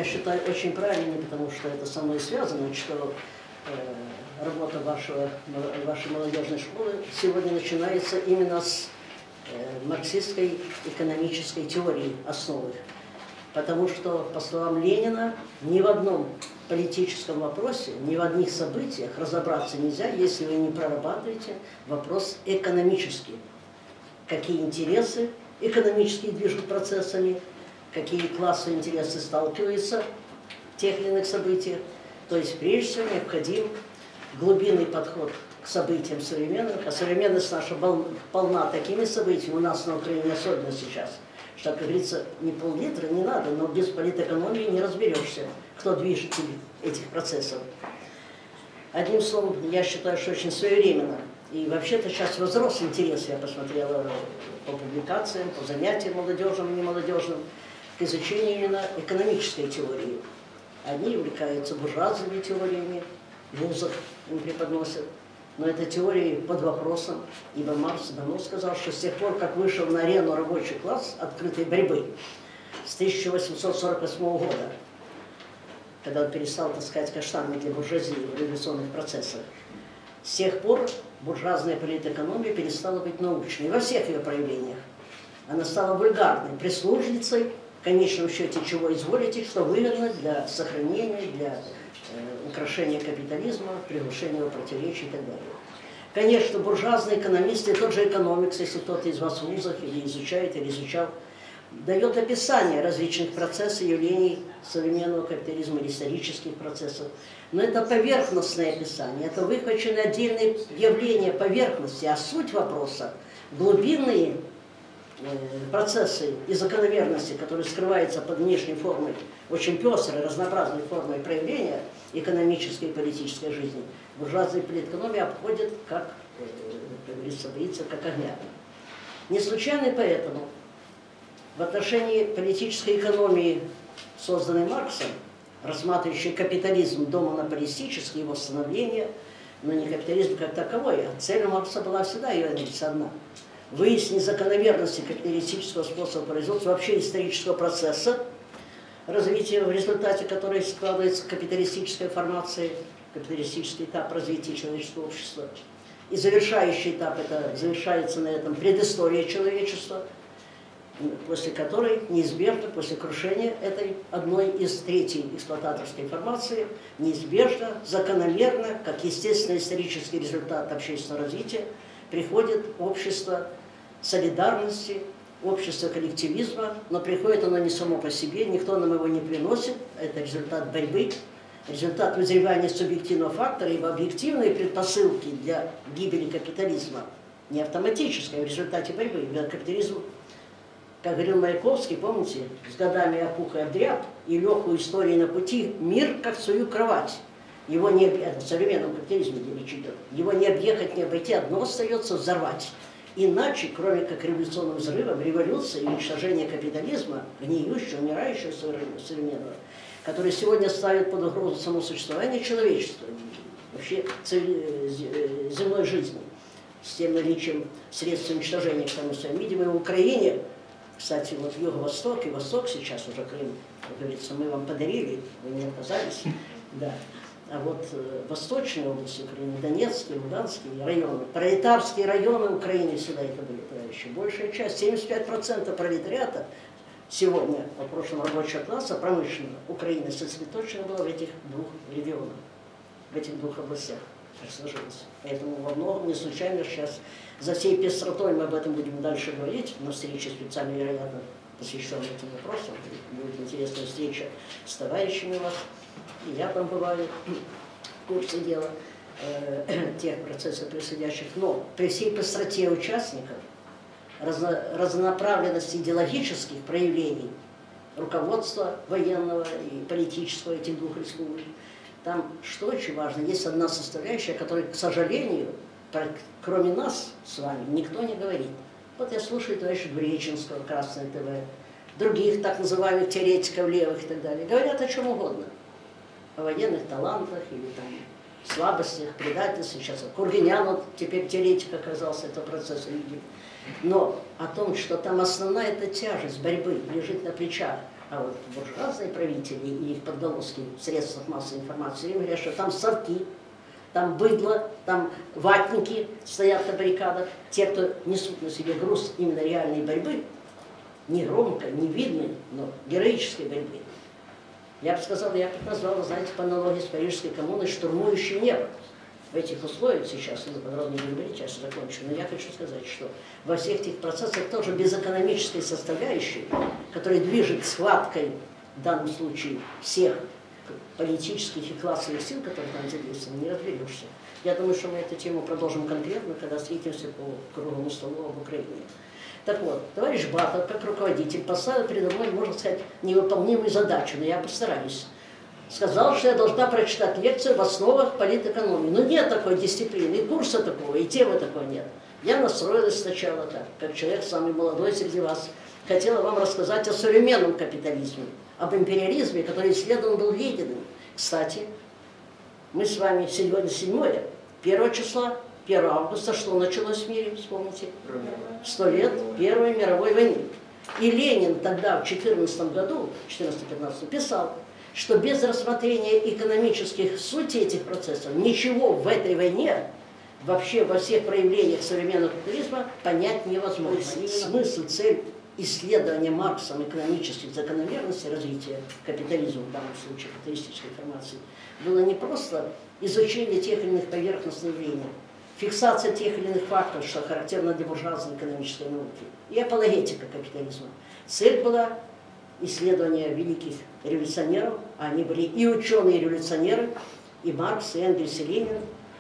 я считаю, очень правильной, потому что это со мной связано, что работа вашей молодежной школы сегодня начинается именно с марксистской экономической теории основы. Потому что, по словам Ленина, ни в одном политическом вопросе, ни в одних событиях разобраться нельзя, если вы не прорабатываете вопрос экономический. Какие интересы экономические движут процессами, какие классовые интересы сталкиваются в тех или иных событиях. То есть, прежде всего, необходим глубинный подход к событиям современным. А современность наша полна такими событиями, у нас на Украине особенно сейчас, что, как говорится, не пол-литра не надо, но без политэкономии не разберешься, кто движитель этих процессов. Одним словом, я считаю, что очень своевременно. И вообще-то сейчас возрос интерес, я посмотрела по публикациям, по занятиям молодежным и немолодежным, к изучению именно экономической теории. Одни увлекаются буржуазными теориями, в вузах им преподносят. Но эта теория под вопросом, ибо Маркс давно сказал, что с тех пор, как вышел на арену рабочий класс открытой борьбы, с 1848 года, когда он перестал таскать каштаны для буржуазии в революционных процессах, с тех пор буржуазная политэкономия перестала быть научной во всех ее проявлениях. Она стала вульгарной, прислужницей, в конечном счете, чего изволите, что выгодно для сохранения, для украшения капитализма, приглушения его противоречий и так далее. Конечно, буржуазные экономисты, тот же экономикс, если кто-то из вас в вузах или изучает, или изучал, дает описание различных процессов, явлений современного капитализма или исторических процессов. Но это поверхностное описание, это выхваченные отдельные явления поверхности, а суть вопроса, глубинные процессы и закономерности, которые скрываются под внешней формой, очень пестрой, разнообразной формой проявления экономической и политической жизни, буржуазная политэкономия обходит, как говорится, боится, как огня. Не случайно поэтому в отношении политической экономии, созданной Марксом, рассматривающей капитализм до монополистический, его становление, но не капитализм как таковой, а цель Маркса была всегда ее одна. Выяснить закономерности капиталистического способа производства, вообще исторического процесса, развития, в результате которой складывается капиталистическая формация, капиталистический этап развития человеческого общества. И завершающий этап, это завершается на этом предыстория человечества, после которой неизбежно, после крушения этой одной из третьей эксплуататорской формации, неизбежно, закономерно, как естественный исторический результат общественного развития, приходит общество солидарности, общество коллективизма, но приходит оно не само по себе, никто нам его не приносит, это результат борьбы, результат вызревания субъективного фактора, ибо объективные предпосылки для гибели капитализма не автоматические, а в результате борьбы. Капитализм, как говорил Маяковский, помните, с годами опух и обдряб, и легкую историю на пути, мир как свою кровать. Его не в современном капитализме, где речь идет, его не объехать, не обойти, одно остается взорвать. Иначе, кроме как революционным взрывом, революция и уничтожение капитализма, гниющего, умирающего современного, который сегодня ставит под угрозу само существование человечества, вообще земной жизни, с тем наличием средств уничтожения, как мы с вами видим, и в Украине, кстати, вот Юго-Восток и Восток сейчас уже Крым, как говорится, мы вам подарили, вы не отказались, да. А вот восточные области Украины, Донецкие, Луганские районы, пролетарские районы Украины всегда это были, товарищи. Большая часть, 75% пролетариата сегодня, по прошлому рабочего класса, промышленного Украины, сосредоточено было в этих двух регионах, в этих двух областях, как сложилось. Поэтому во многом не случайно сейчас за всей пестротой мы об этом будем дальше говорить, на встрече специально, вероятно, посвященной этим вопросам. Будет интересная встреча с товарищами у вас. И я там бываю в курсе дела тех процессов происходящих. Но при всей пестроте участников, разнонаправленности идеологических проявлений руководства военного и политического этих двух республик, там, что очень важно, есть одна составляющая, о которой, к сожалению, кроме нас с вами, никто не говорит. Вот я слушаю товарища Греченского, Красное ТВ, других так называемых теоретиков левых и так далее. Говорят о чем угодно. О военных талантах или там слабостях, предательстве. Сейчас Кургинян, вот теперь теоретик оказался этого процесса, видим. Но о том, что там основная эта тяжесть борьбы лежит на плечах А вот буржуазные правители и их подголоски в средствах массовой информации им говорят, что там совки, там быдло, там ватники стоят на баррикадах. Те, кто несут на себе груз именно реальной борьбы, не громко, не видной, но героической борьбы. Я бы сказал, я бы назвал, вы знаете, по аналогии с Парижской коммуной, штурмующий небо. В этих условиях сейчас, я подробно не говорить, сейчас закончу, но я хочу сказать, что во всех этих процессах тоже без экономической составляющей, которая движет схваткой, в данном случае, всех политических и классовых сил, которые там задействованы, не разберешься. Я думаю, что мы эту тему продолжим конкретно, когда встретимся по круглому столу об Украине. Так вот, товарищ Батов, как руководитель, поставил передо мной, можно сказать, невыполнимую задачу, но я постараюсь. Сказал, что я должна прочитать лекцию в основах политэкономии. Но нет такой дисциплины, и курса такого, и темы такой нет. Я настроилась сначала так, как человек самый молодой среди вас. Хотела вам рассказать о современном капитализме, об империализме, который исследован был Лениным. Кстати, мы с вами сегодня 1 числа, 1 августа, что началось в мире, вспомните? 100 лет Первой мировой войны. И Ленин тогда, в 14 году, 14-15, писал, что без рассмотрения экономических сути этих процессов ничего в этой войне, вообще во всех проявлениях современного капитализма, понять невозможно. Смысл, цель исследования Марксом экономических закономерностей развития капитализма, в данном случае капиталистической формации, было не просто изучение тех или иных поверхностных явлений, фиксация тех или иных фактов, что характерно для буржуазной экономической науки, и апологетика капитализма. Цель была исследования великих революционеров, а они были и ученые-революционеры, и Маркс, и Энгельс, и Ленин.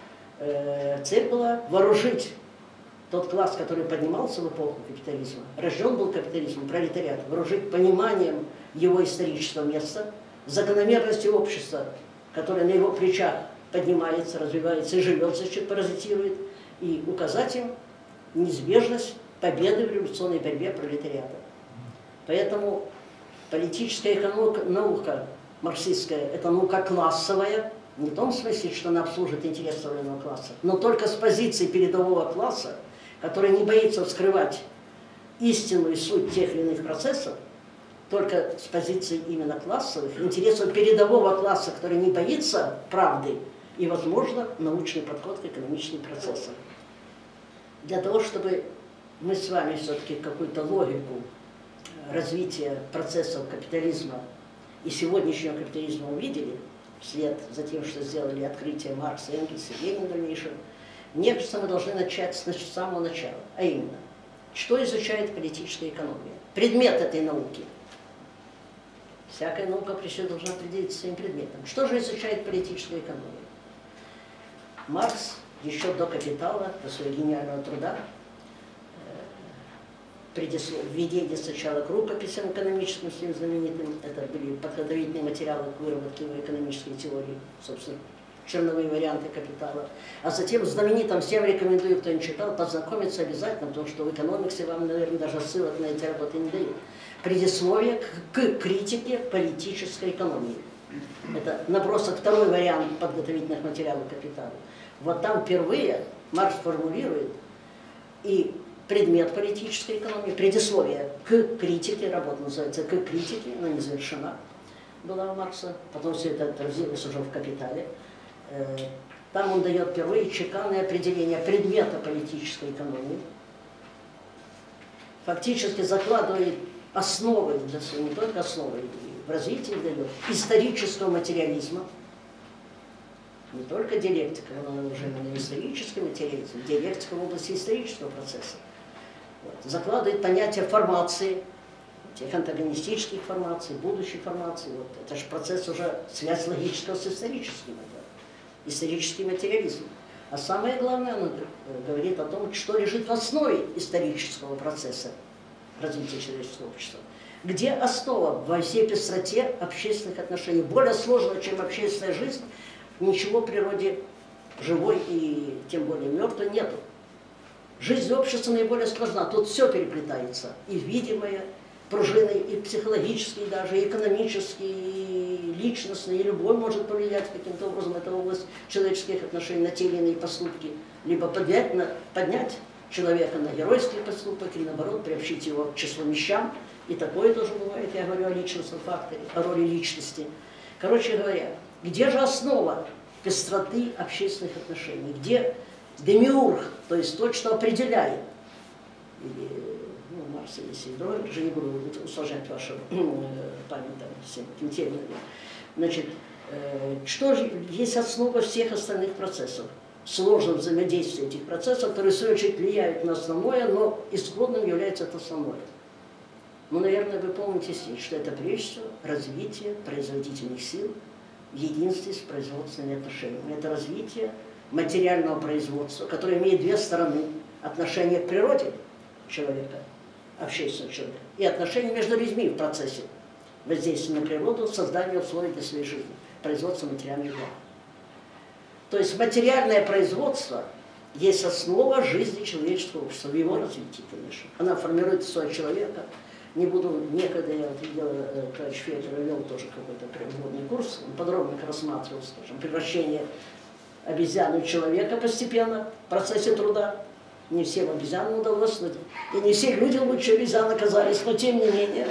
Цель была вооружить тот класс, который поднимался в эпоху капитализма, рожден был капитализм, пролетариат, вооружить пониманием его исторического места, закономерности общества, которое на его плечах поднимается, развивается и живет, значит, паразитирует, и указать им неизбежность победы в революционной борьбе пролетариата. Поэтому политическая наука марксистская – это наука классовая, не в том смысле, что она обслуживает интересы современного класса, но только с позиции передового класса, который не боится вскрывать истинную суть тех или иных процессов, только с позиции именно классовых, интересов передового класса, который не боится правды и, возможно, научный подход к экономическим процессам. Для того, чтобы мы с вами все-таки какую-то логику развития процессов капитализма и сегодняшнего капитализма увидели, вслед за тем, что сделали открытие Маркса, Энгельса и Ленина в дальнейшем, мне кажется, мы должны начать с самого начала, а именно, что изучает политическая экономия, предмет этой науки. Всякая наука прежде всего должна определиться своим предметом. Что же изучает политическая экономия? Маркс еще до «Капитала», до своего гениального труда, введение сначала к рукописям экономическим, своим знаменитым, это были подготовительные материалы к выработке экономической теории, собственно, черновые варианты «Капитала», а затем знаменитым, всем рекомендую, кто не читал, познакомиться обязательно, потому что в экономиксе вам, наверное, даже ссылок на эти работы не дают. Предисловие к критике политической экономии. Это набросок, второй вариант подготовительных материалов «Капитала». Вот там впервые Маркс формулирует и предмет политической экономии, предисловие к критике, работа называется «К критике», она не завершена была у Маркса, потом все это отразилось уже в «Капитале». Там он дает впервые чеканное определение предмета политической экономии, фактически закладывает основы, не только основы, в развитии дает исторического материализма, не только диалектика, но уже на исторический материализм, диалектика в области исторического процесса. Вот. Закладывает понятие формации, тех антагонистических формаций, будущих формаций. Вот. Это же процесс уже связь логического с историческим. Это исторический материализм. А самое главное, он говорит о том, что лежит в основе исторического процесса развития человеческого общества. Где основа во всей пестроте общественных отношений. Более сложно, чем общественная жизнь, ничего в природе живой и тем более мертвой нету. Жизнь общества наиболее сложна. Тут все переплетается. И видимое, пружины, и психологические даже, и экономические, и личностные, и любой может повлиять каким-то образом. Это область человеческих отношений на те или иные поступки. Либо поднять человека на геройский поступок или, наоборот, приобщить его к числу мещан. И такое тоже бывает, я говорю о личностном факторе, о роли личности. Короче говоря, где же основа пестроты общественных отношений? Где демиург, то есть то, что определяет? Или, ну, Маркс или Сейдро, уже не буду усложнять вашу память там, всем этим терминами. Значит, что же есть основа всех остальных процессов? Сложное взаимодействие этих процессов, которые, в свою очередь, влияют на основное, но исходным является это основное. Ну, наверное, вы помните, что это прежде всего развитие производительных сил в единстве с производственными отношениями. Это развитие материального производства, которое имеет две стороны. Отношение к природе человека, общественного человека, и отношения между людьми в процессе воздействия на природу, создания условий для своей жизни, производства материальных благ. То есть материальное производство есть основа жизни человеческого общества, в его развитии, конечно. Она формирует своего человека. Не буду, некогда я вот видел, товарищ Федор вел тоже какой-то переводный курс, он подробно рассматривал, скажем, превращение обезьяны в человека постепенно в процессе труда. Не всем обезьянам удалось, и не все люди лучше обезьян оказались, но тем не менее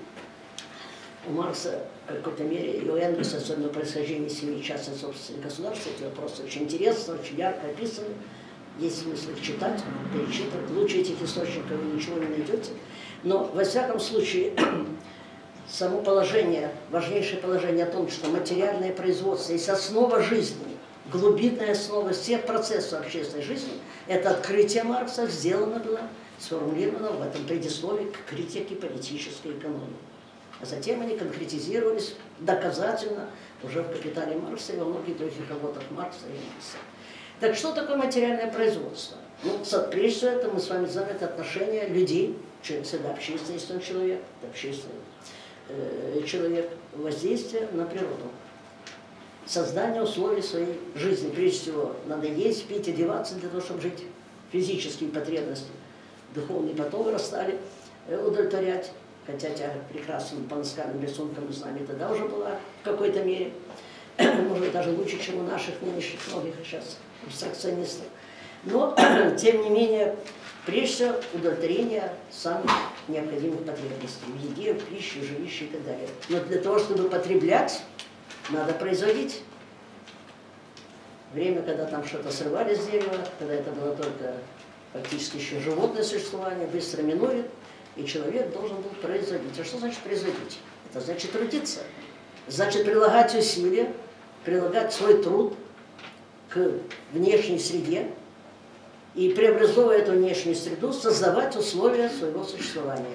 у Маркса в какой-то мере и у Энгельса, особенно происхождение семьи частной собственности государства, эти вопросы очень интересны, очень ярко описаны. Есть смысл их читать, перечитывать. Лучше этих источников вы ничего не найдете. Но, во всяком случае, само положение, важнейшее положение о том, что материальное производство есть основа жизни, глубинная основа всех процессов общественной жизни, это открытие Маркса сделано было, сформулировано в этом предисловии к критике политической экономии. А затем они конкретизировались доказательно уже в «Капитале Маркса» и во многих других работах Маркса и Энгельса. Так что такое материальное производство? Ну, прежде всего, это мы с вами знаем, это отношение людей, всегда общественный человек, это общественный человек, воздействие на природу. Создание условий своей жизни. Прежде всего, надо есть, пить, одеваться для того, чтобы жить. Физические потребности, духовные потом вырастали, удовлетворять. Хотя тяга к прекрасным панскальным рисункам и знамя тогда уже была в какой-то мере. Может быть, даже лучше, чем у наших нынешних многих сейчас абстракционистов. Но, тем не менее, прежде всего, удовлетворение самых необходимых потребностей в еде, в пище, в жилище и так далее. Но для того, чтобы потреблять, надо производить. Время, когда там что-то срывали с дерева, когда это было только фактически еще животное существование, быстро минует, и человек должен был производить. А что значит производить? Это значит трудиться. Значит прилагать усилия, прилагать свой труд к внешней среде и, преобразовывая эту внешнюю среду, создавать условия своего существования.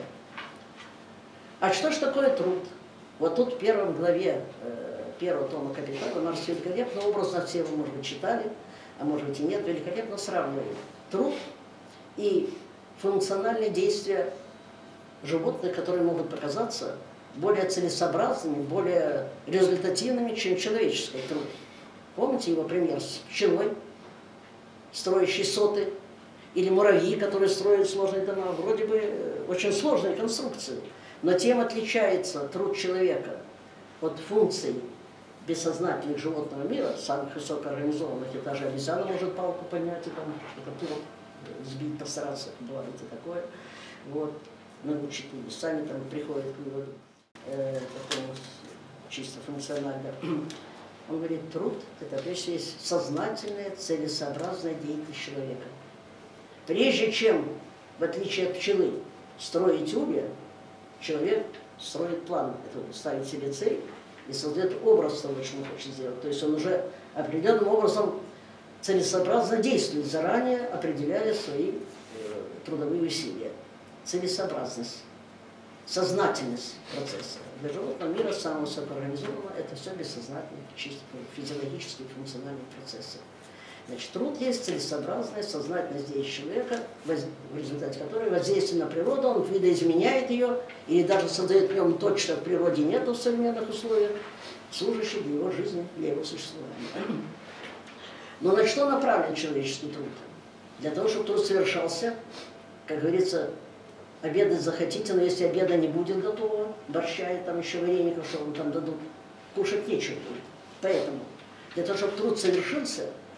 А что ж такое труд? Вот тут в первом главе первого тома «Капитала» Маркс великолепно, образно все вы, может быть, читали, а может быть и нет, великолепно сравнивает труд и функциональные действия животных, которые могут показаться более целесообразными, более результативными, чем человеческий труд. Помните его пример с пчелой, строящей соты, или муравьи, которые строят сложные дома? Вроде бы очень сложные конструкции, но тем отличается труд человека от функций бессознательных животного мира, самых высокоорганизованных, и даже обезьяна может палку поднять и там что-то плод сбить, постараться, бывает и такое. Вот. Научить люди сами там приходят к выводу такому чисто функционально. Он говорит, труд – это прежде всего есть сознательная, целесообразная деятельность человека. Прежде чем, в отличие от пчелы, строить улья, человек строит план, ставит себе цель и создает образ того, что он хочет сделать. То есть он уже определенным образом целесообразно действует, заранее определяя свои трудовые усилия. Целесообразность, сознательность процесса. Для животного мира самого высокоорганизованного это все бессознательные, чисто физиологические функциональные процессы. Значит, труд есть целесообразная, сознательность действия человека, в результате которой воздействие на природу, он видоизменяет ее, или даже создает в нем то, что в природе нет в современных условиях, служащих для его жизни, для его существования. Но на что направлен человеческий труд? Для того, чтобы труд совершался, как говорится, обедать захотите, но если обеда не будет готового, борща и там еще вареников, что вам там дадут, кушать нечего будет. Поэтому, для того, чтобы труд совершился,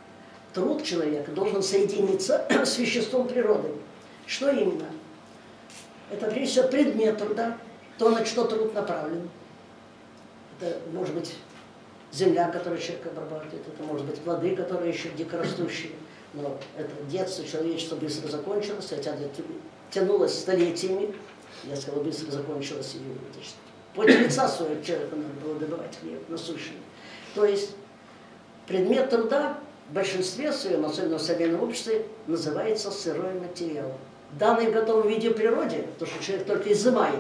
труд человека должен соединиться с веществом природы. Что именно? Это, прежде всего, предмет труда, то, на что труд направлен. Это может быть земля, которую человек обрабатывает, это может быть плоды, которые еще дикорастущие. Но это детство человечества быстро закончилось, хотя тянулось столетиями, я сказал, быстро закончилось, и поте лица своего человека надо было добывать хлеб насущный. То есть предмет труда в большинстве своем, особенно в современном обществе, называется сырой материал. Данный в готовом виде природе, то, что человек только изымает,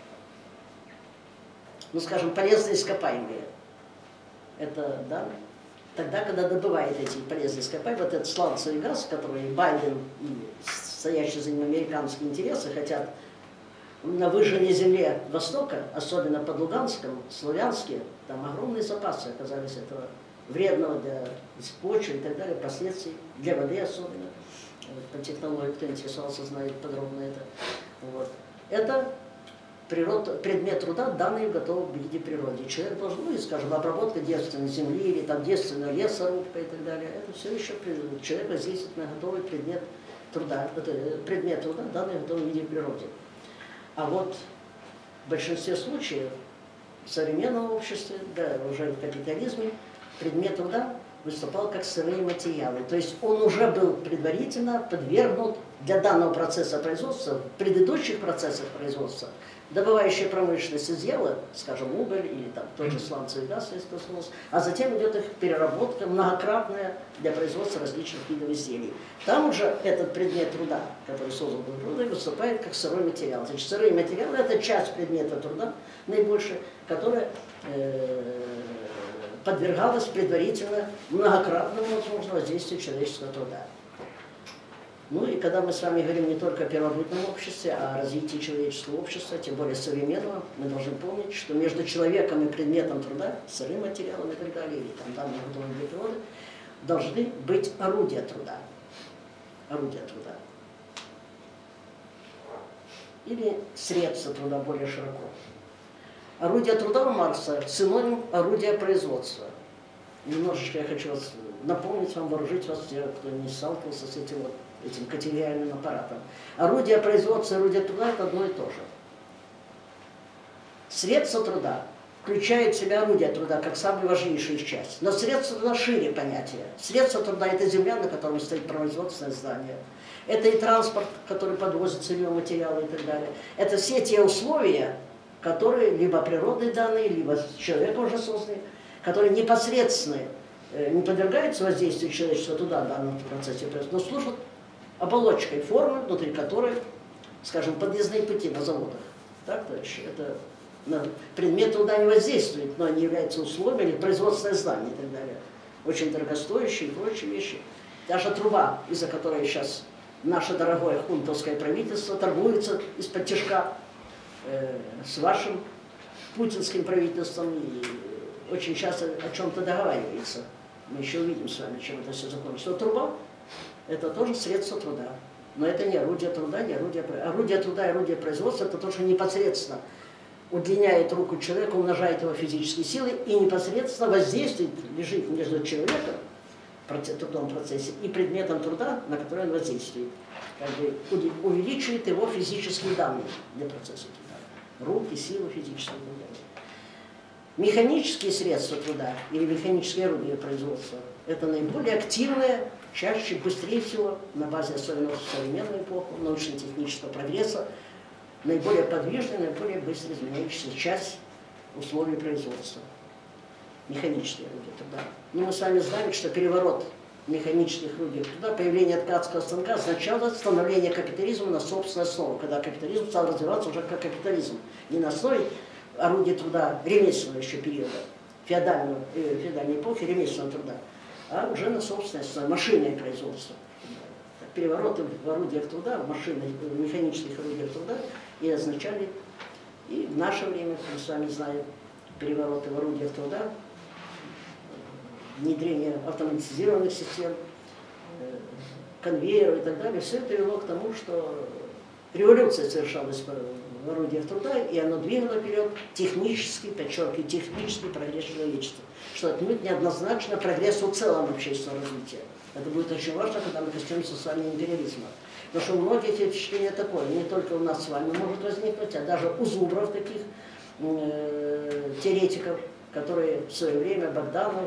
ну, скажем, полезные ископаемые, это, да, тогда, когда добывает эти полезные ископаемые, вот этот сланцевый газ, который Байден и стоящие за ним американские интересы хотят на выжженной земле Востока, особенно под Луганском, Славянске, там огромные запасы оказались этого вредного для почвы и так далее, последствий, для воды особенно. По технологии, кто интересовался, знает подробно это. Вот. Это предмет труда, данный в готовом виде природе. Человек должен, ну, и, скажем, обработка девственной земли или там девственная лесорубка и так далее. Это все еще человек воздействует на готовый предмет труда, данный в готовом виде природе. А вот в большинстве случаев в современном обществе, да, уже в капитализме, предмет труда выступал как сырые материалы. То есть он уже был предварительно подвергнут для данного процесса производства, в предыдущих процессах производства, добывающая промышленность изъяла, скажем, уголь или там тот же сланцевый газ, если коснулся, а затем идет их переработка многократная для производства различных видов изделий. Там уже этот предмет труда, который создан был трудом, выступает как сырой материал. Значит, сырые материалы – это часть предмета труда, наибольшая, которая подвергалась предварительно многократному, возможно, воздействию человеческого труда. Ну и когда мы с вами говорим не только о первобытном обществе, а о развитии человеческого общества, тем более современного, мы должны помнить, что между человеком и предметом труда, сырым материалом и так далее, или там данным готовым для природы, должны быть орудия труда. Орудия труда. Или средства труда более широко. Орудие труда у Маркса – синоним орудия производства. Немножечко я хочу вас напомнить вам, вооружить вас, те, кто не сталкивался с этим категориальным аппаратом. Орудие производства и орудие труда – это одно и то же. Средства труда включает в себя орудие труда как самую важнейшую их часть. Но средства труда шире понятие. Средства труда – это земля, на которой стоит производственное здание. Это и транспорт, который подвозит сырье, материалы и так далее. Это все те условия, которые либо природные данные, либо человека уже созданы, которые непосредственно не подвергаются воздействию человеческого труда в данном процессе, но служат оболочкой формы, внутри которой, скажем, подъездные пути на заводах. Так, товарищи, это предмет труда не воздействует, но они являются условием или производственное здание и так далее. Очень дорогостоящие и прочие вещи. Даже труба, из-за которой сейчас наше дорогое хунтовское правительство торгуется из-под тишка с вашим путинским правительством и очень часто о чем-то договаривается. Мы еще увидим с вами, чем это все закончится. Но труба – это тоже средство труда. Но это не орудие труда, не орудие производства. Орудие труда и орудие производства – это то, что непосредственно удлиняет руку человека, умножает его физические силы и непосредственно воздействует, лежит между человеком в трудовом процессе и предметом труда, на который он воздействует. Как бы увеличивает его физические данные для процесса труда. Руки, силы физические данные. Механические средства труда или механические орудия производства – это наиболее активная, чаще, быстрее всего, на базе особенно в современную эпоху научно-технического прогресса, наиболее подвижная, наиболее быстро изменяющаяся часть условий производства. Механические орудия труда. Но мы с вами знаем, что переворот механических орудий труда, появление ткацкого станка означало становление капитализма на собственную основу, когда капитализм стал развиваться уже как капитализм. Не на основе орудия труда ремесленного еще периода, феодальной эпохи ремесленного труда, а уже на собственной основе, машинное производство. Перевороты в орудиях труда, в механических орудиях труда и означали, и в наше время, мы с вами знаем, перевороты в орудиях труда, внедрение автоматизированных систем, конвейеров и так далее, все это вело к тому, что революция совершалась в орудиях труда, и оно двигало вперед технический, подчеркиваю, технический прогресс человечества, что отнюдь неоднозначно прогрессу в целом общественного развития. Это будет очень важно, когда мы коснемся с вами империализма. Потому что у многих впечатление такое, не только у нас с вами может возникнуть, а даже у зубров таких теоретиков, которые в свое время Богданов,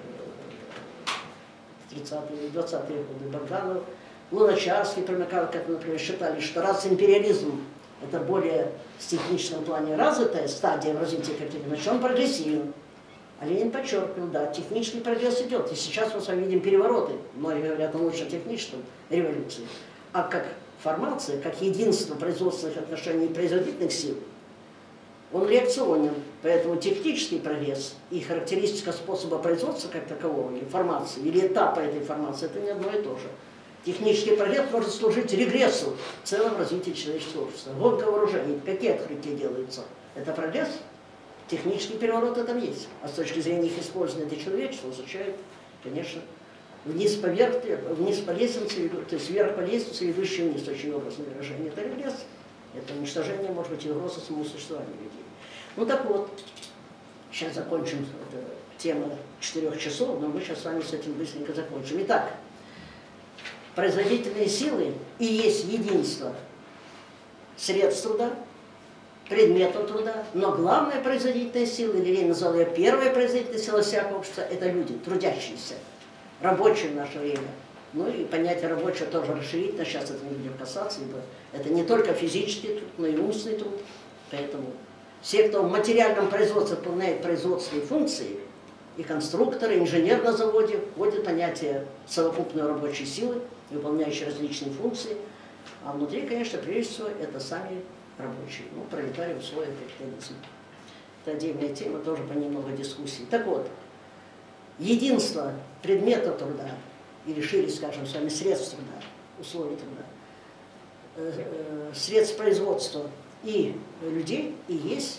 30-е и 20-е годы Богданов, Луначарский примыкал к этому, например, считали, что раз империализм это более в техническом плане развитая стадия в развитии капитализма, значит он прогрессивен. А Ленин подчеркивал, да, технический прогресс идет. И сейчас мы с вами видим перевороты. Многие говорят о научно-техническом революции. А как формация, как единство производственных отношений и производительных сил, он реакционен. Поэтому технический прогресс и характеристика способа производства как такового, или формации, или этапа этой формации, это не одно и то же. Технический прогресс может служить регрессу в целом развитии человеческого общества. Гонка вооружений. Какие открытия делаются? Это прогресс? Технический переворот там есть. А с точки зрения их использования для человечества означает, конечно, вниз по лестнице, то есть вверх по лестнице, ведущий вниз, очень образное выражение. Это регресс. Это уничтожение, может быть, и угроза самому существованию людей. Ну так вот, сейчас закончим эту тему 4 часов, но мы сейчас с вами с этим быстренько закончим. Итак, производительные силы и есть единство средств труда, предметов труда, но главная производительная сила, или Ленин назвал ее первая производительная сила всякого общества, это люди, трудящиеся, рабочие в наше время. Ну и понятие рабочего тоже расширительно, сейчас это не будем касаться, ибо это не только физический труд, но и умственный труд. Поэтому все, кто в материальном производстве выполняет производственные функции, и конструкторы, и инженер на заводе, вводят понятие совокупной рабочей силы, выполняющей различные функции. А внутри, конечно, прежде всего, это сами рабочие, ну, пролетарии условия капитализма. Это отдельная тема, тоже по ней много дискуссий. Так вот, единство предмета труда, или шире, скажем, с вами средств труда, условий труда, средств производства и людей, и есть,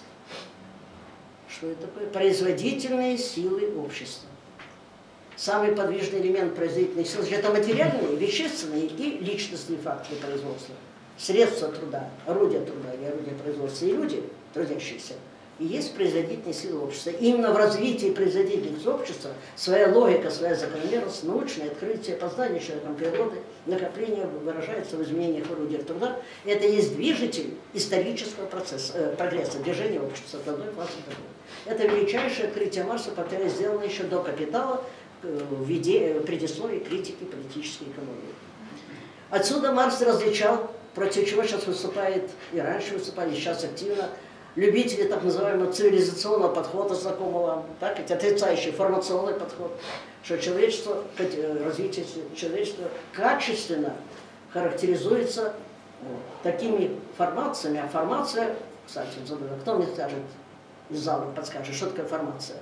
что это такое, производительные силы общества. Самый подвижный элемент производительных сил – это материальные, вещественные и личностные факторы производства. Средства труда, орудия труда или орудия производства и люди, трудящиеся, и есть производительные силы общества. И именно в развитии производительности общества своя логика, своя закономерность, научное открытие, познание человеком природы, накопление выражается в изменениях в орудиях труда. Это есть движитель исторического процесса, прогресса, движения общества от одной классы к другой. Это величайшее открытие Маркса, повторяю, сделано еще до «Капитала», в предисловии критики политической экономии. Отсюда Маркс различал, против чего сейчас выступает, и раньше выступали, и сейчас активно, любители так называемого цивилизационного подхода, знакомого вам, так, отрицающий формационный подход, что человечество, развитие человечества качественно характеризуется такими формациями, а формация, кстати, забыл, кто мне скажет, из зала подскажет, что такое формация?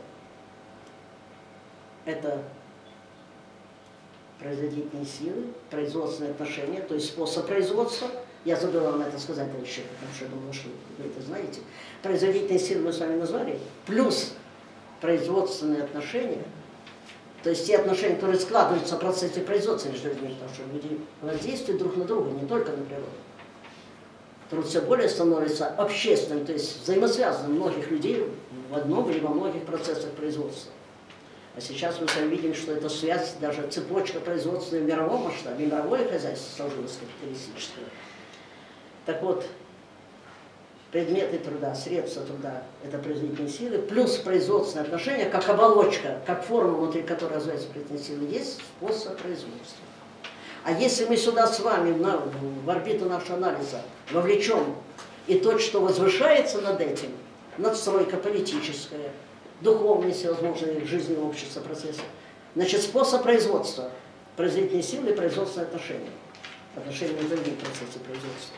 Это производительные силы, производственные отношения, то есть способ производства. Я забыл вам это сказать еще, потому что я думал, что вы это знаете. Производительные силы мы с вами назвали, плюс производственные отношения, то есть те отношения, которые складываются в процессе производства между людьми, потому что люди воздействуют друг на друга, не только на природу. Труд все более становится общественным, то есть взаимосвязанным многих людей в одном или во многих процессах производства. А сейчас мы с вами видим, что это связь, даже цепочка производственная в мировом масштабе, мировое хозяйство сложилось капиталистическое. Так вот, предметы труда, средства труда – это производительные силы, плюс производственные отношения, как оболочка, как форма, внутри которой развиваются производительные силы, есть способ производства. А если мы сюда с вами в орбиту нашего анализа вовлечем и то, что возвышается над этим, надстройка политическая, духовные, всевозможные жизненного общества, процессы, значит, способ производства, производительные силы и производственные отношения. Отношения на другие процессы производства.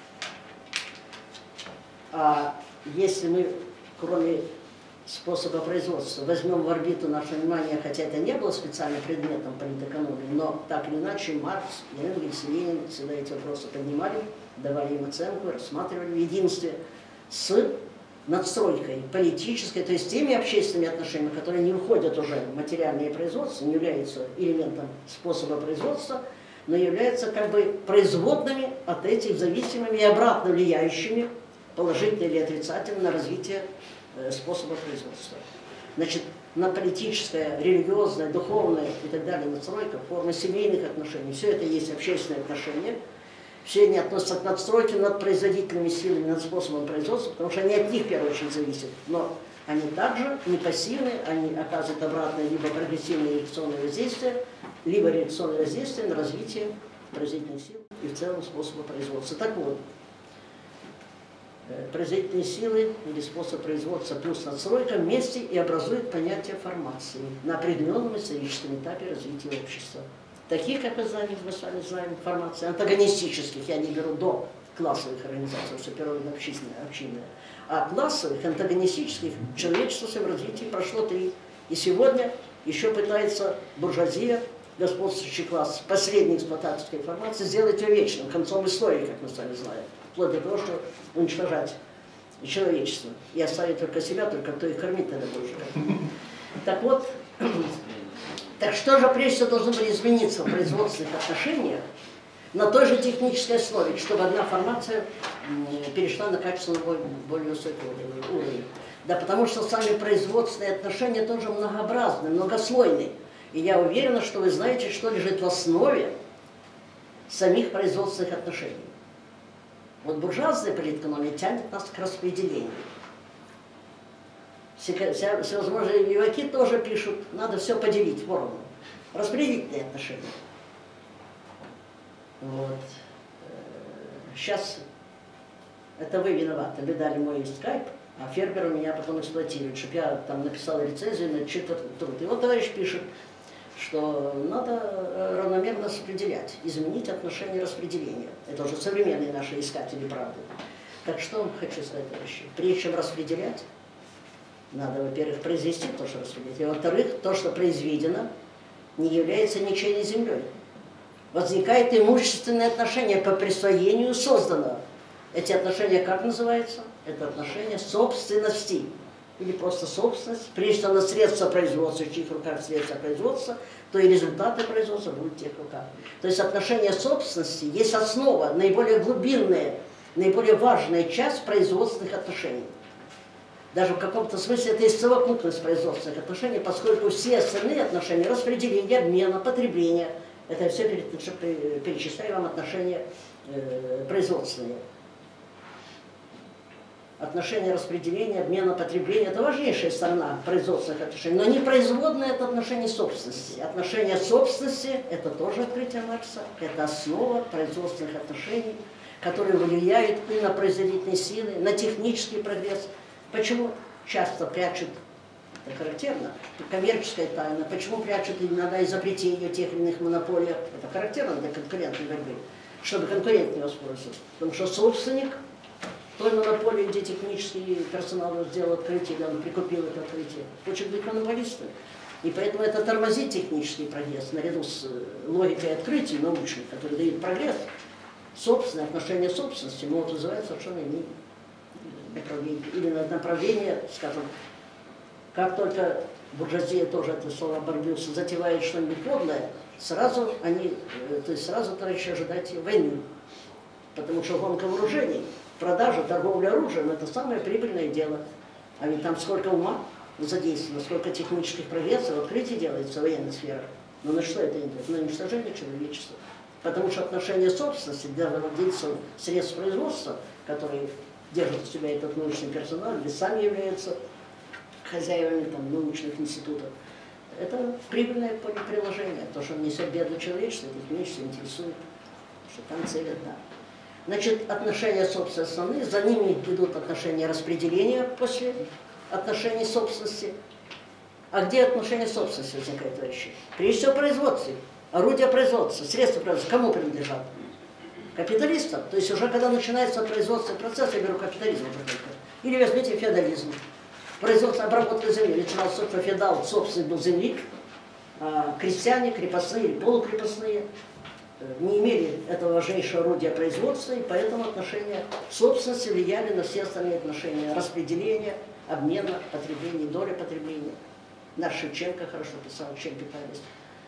А если мы, кроме способа производства, возьмем в орбиту наше внимание, хотя это не было специально предметом политэкономии, но так или иначе Маркс, Энгельс и Ленин всегда эти вопросы поднимали, давали им оценку, рассматривали в единстве с надстройкой политической, то есть теми общественными отношениями, которые не входят уже в материальное производство, не являются элементом способа производства, но являются как бы производными от этих, зависимыми и обратно влияющими, положительно или отрицательно, на развитие способа производства. Значит, на политическое, религиозное, духовное и так далее надстройка, формы семейных отношений, все это есть общественные отношения. Все они относятся к надстройке над производительными силами, над способом производства, потому что они от них в первую очередь зависят. Но они также не пассивны, они оказывают обратное либо прогрессивное реакционное воздействие, либо реакционное воздействие на развитие производительных сил и в целом способа производства. Так вот, производительные силы или способ производства плюс надстройка вместе и образуют понятие формации на определенном историческом этапе развития общества. Таких, как мы с вами знаем, формации антагонистических, я не беру до классовых организаций, все первично общинные, а классовых, антагонистических человечество в своем развитии прошло 3. И сегодня еще пытается буржуазия, господствующий класс, последней эксплуататорской формации, сделать ее вечным, концом истории, как мы с вами знаем, вплоть до того, что уничтожать человечество и оставить только себя, только кто их кормить тогда больше. Так вот, так что же прежде всего должно было измениться в производственных отношениях на той же технической основе, чтобы одна формация перешла на качественно более высокий уровень? Да потому что сами производственные отношения тоже многообразны, многослойны. И я уверена, что вы знаете, что лежит в основе самих производственных отношений. Вот буржуазная политэкономия тянет нас к распределению. Всевозможные леваки тоже пишут, надо все поделить поровну. Распределительные отношения. Вот. Сейчас это вы виноваты. Вы дали мой скайп, а фермеры меня потом эксплуатируют, чтобы я там написал рецензию на чей-то труд. И вот товарищ пишет, что надо равномерно распределять, изменить отношение распределения. Это уже современные наши искатели правды. Так что вам хочу сказать, товарищи, прежде чем распределять, надо, во-первых, произвести то, что распределить, и, во-вторых, то, что произведено, не является ничейной землей. Возникает имущественное отношение по присвоению созданного. Эти отношения как называются? Это отношения собственности. Или просто собственность. Прежде всего на средства производства, в чьих руках средства производства, то и результаты производства будут в тех руках. То есть отношение собственности есть основа, наиболее глубинная, наиболее важная часть производственных отношений. Даже в каком-то смысле это и совокупность производственных отношений, поскольку все остальные отношения, распределения, обмена, потребления, это все перечисляю вам отношения производственные. Отношения распределения, обмена, потребления – это важнейшая сторона производственных отношений, но не производное это отношение собственности. Отношение собственности – это тоже открытие Маркса, это основа производственных отношений, которые влияют и на производительные силы, на технический прогресс. Почему часто прячут, это характерно, коммерческая тайна, почему прячут иногда изобретения тех или иных монополий, это характерно для конкурентной борьбы, чтобы конкурент не воспользовался. Потому что собственник той монополии, где технический персонал сделал открытие, или он прикупил это открытие, хочет быть монополистом. И поэтому это тормозит технический прогресс, наряду с логикой открытий научных, которые дают прогресс. Собственное отношение собственности могут вызывать совершенно иные направления. Или направление, скажем, как только буржуазия тоже это слово борьбился, затевает что-нибудь подное, сразу товарищи, ожидайте войны. Потому что гонка вооружений, продажа, торговля оружием – это самое прибыльное дело. А ведь там сколько ума задействовано, сколько технических прогрессов, открытий делается в военных сферах. Но на что это идет? На уничтожение человечества. Потому что отношение собственности для владельцев средств производства, которые держат у себя этот научный персонал, или сами являются хозяевами там, научных институтов, это прибыльное приложение. То, что он несет беду человечеству, это меньше интересует, что там цель одна. Значит, отношения собственности основные, за ними идут отношения распределения после отношений собственности. А где отношения собственности возникают, товарищи? Прежде всего, в производстве. Орудия производства, средства производства кому принадлежат? Капиталистам. То есть уже когда начинается производственный процесс, я беру капитализм уже только. Или возьмите феодализм. Производство, обработка земли. Начинался, что феодал собственник был земли, а крестьяне, крепостные или полукрепостные не имели этого важнейшего орудия производства, и поэтому отношения собственности влияли на все остальные отношения распределения, обмена, потребления, доли потребления. Наш Шевченко хорошо писал, чем питались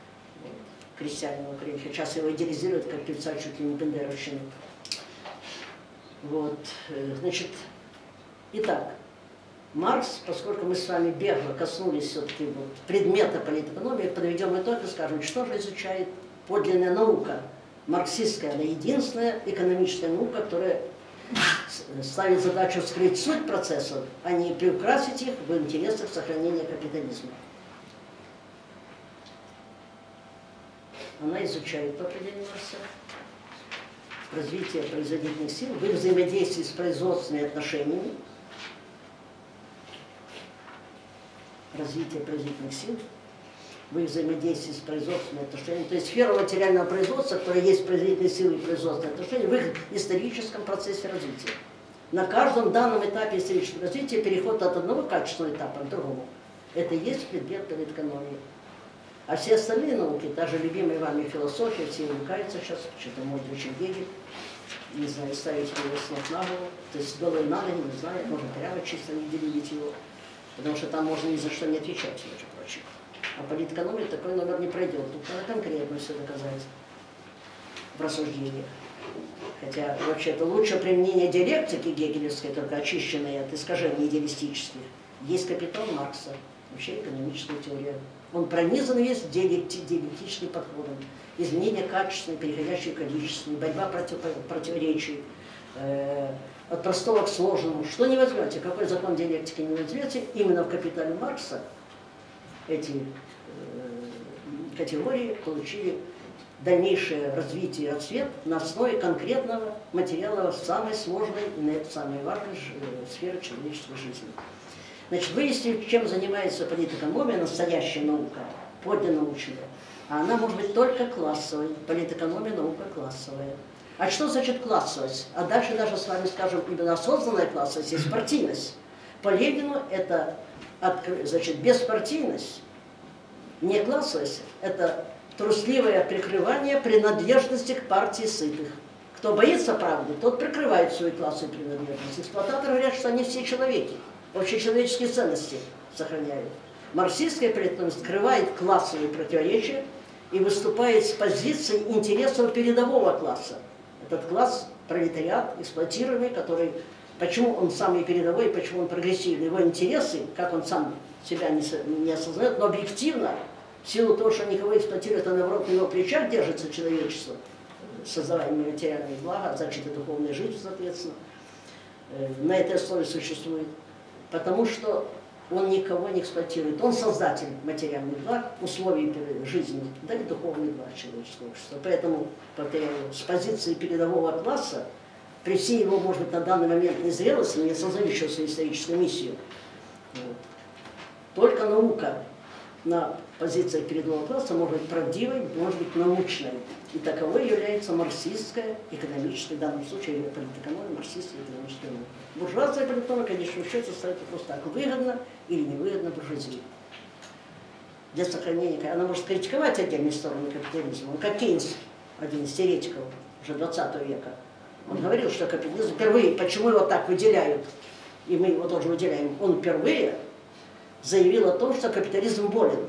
крестьяне в Украине. Сейчас его идеализируют как певца чуть ли не бендеровщины. Вот. Значит, итак, Маркс, поскольку мы с вами бегло коснулись все-таки вот предмета политэкономии, подведем итог и скажем, что же изучает подлинная наука. Марксистская, она единственная экономическая наука, которая ставит задачу скрыть суть процессов, а не приукрасить их в интересах сохранения капитализма. Она изучает, по определению Маркса, развитие производительных сил в их взаимодействии с производственными отношениями, развитие производительных сил в их взаимодействии с производственными отношениями, то есть сфера материального производства, которая есть производительные силы и производственные отношения, в их историческом процессе развития. На каждом данном этапе исторического развития переход от одного качественного этапа к другому. Это и есть предмет политэкономии. А все остальные науки, даже любимые вами философия, все увлекаются сейчас, что-то может очень Гегель, не знаю, ставить его с ног на голову, то есть головой на ноги, не знаю, можно прямо чисто не делить его, потому что там можно ни за что не отвечать, между прочим. А политэкономия такой номер не пройдет, тут надо конкретно все доказать в рассуждениях. Хотя вообще-то лучшее применение диалектики гегелевской, только очищенной от искажений идеалистических, есть «Капитал» Маркса, вообще экономическая теория. Он пронизан весь диалектическим подходом. Изменение качественное, переходящее в количественное, борьба противоречий, от простого к сложному. Что не возьмете, какой закон диалектики не возьмете, именно в «Капитале» Маркса эти категории получили дальнейшее развитие и расцвет на основе конкретного материала в самой сложной и на это самой важной сфере человеческой жизни. Значит, выяснить, чем занимается политэкономия, настоящая наука, подлинно-научная, а она может быть только классовой. Политэкономия – наука классовая. А что значит классовость? А дальше даже с вами скажем, именно осознанная классовость есть партийность. По Ленину это, значит, беспартийность, не классовость, это трусливое прикрывание принадлежности к партии сытых. Кто боится правды, тот прикрывает свою классовую принадлежность. Эксплуататоры говорят, что они все человеки, общечеловеческие ценности сохраняют. Марксистская политэкономия скрывает классовые противоречия и выступает с позиции интересов передового класса. Этот класс – пролетариат, эксплуатируемый, который, почему он самый передовой, почему он прогрессивный, его интересы, как он сам себя не осознает, но объективно, в силу того, что никого эксплуатирует, а наоборот на его плечах держится человечество, создавая материальные блага, значит и духовная жизнь, соответственно, на этой основе существует. Потому что он никого не эксплуатирует. Он создатель материальных благ, условий жизни, да и духовных благ человеческого общества. Поэтому, повторяю, с позиции передового класса, при всей его, может быть, на данный момент незрелости, не осознающего свою историческую миссию, вот, только наука на позициях передового класса может быть правдивой, может быть научной. И таковой является марксистская, экономическая, в данном случае политэкономия, марксистская экономическая наука. Буржуазная политэкономия, конечно, считается ставит вопрос так, выгодно или невыгодно буржуазии. Для сохранения, она может критиковать отдельные стороны капитализма. Как Кейнс, один из теоретиков уже 20 века, он говорил, что капитализм впервые, почему его так выделяют, и мы его тоже выделяем, он впервые заявил о том, что капитализм болен.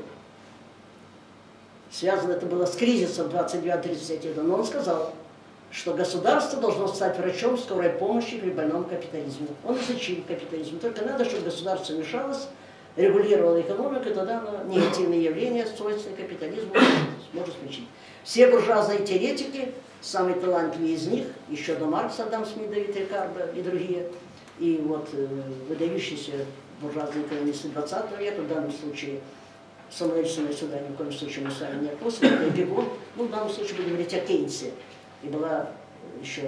Связано это было с кризисом 29-30 года, но он сказал, что государство должно стать врачом скорой помощи при больном капитализме. Он изучил капитализм, только надо, чтобы государство мешалось, регулировало экономику, и тогда оно негативные явления, свойственные капитализму, сможет включить. Все буржуазные теоретики, самые талантливые из них, еще до Маркса, Адам Смит, Давид Рикардо и другие, и вот выдающиеся буржуазные экономисты 20 века, в данном случае Самуэльсон сюда ни в коем случае мы с вами не относим, это Эпигон, ну в данном случае будем говорить о Кейнсе. И была еще,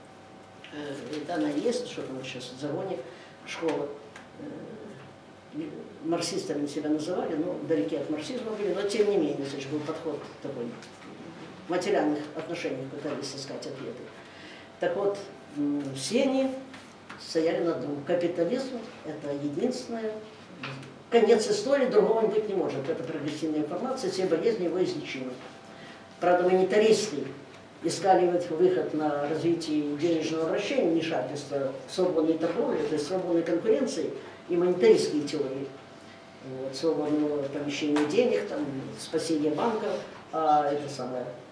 она есть, что там сейчас, в Завоне, школа, марксистами себя называли, но далеки от марксизма были, но тем не менее, значит, был подход такой, в материальных отношениях пытались искать ответы. Так вот, все они стояли на двух. Капитализм – это единственное, конец истории, другого быть не может. Это прогрессивная информация, все болезни его излечимы. Правда, монетаристы искали выход на развитие денежного вращения, вмешательства в свободной торговли, то есть свободной конкуренции и монетаристские теории. Вот, свободного помещения денег, там, спасения банков, а это самое,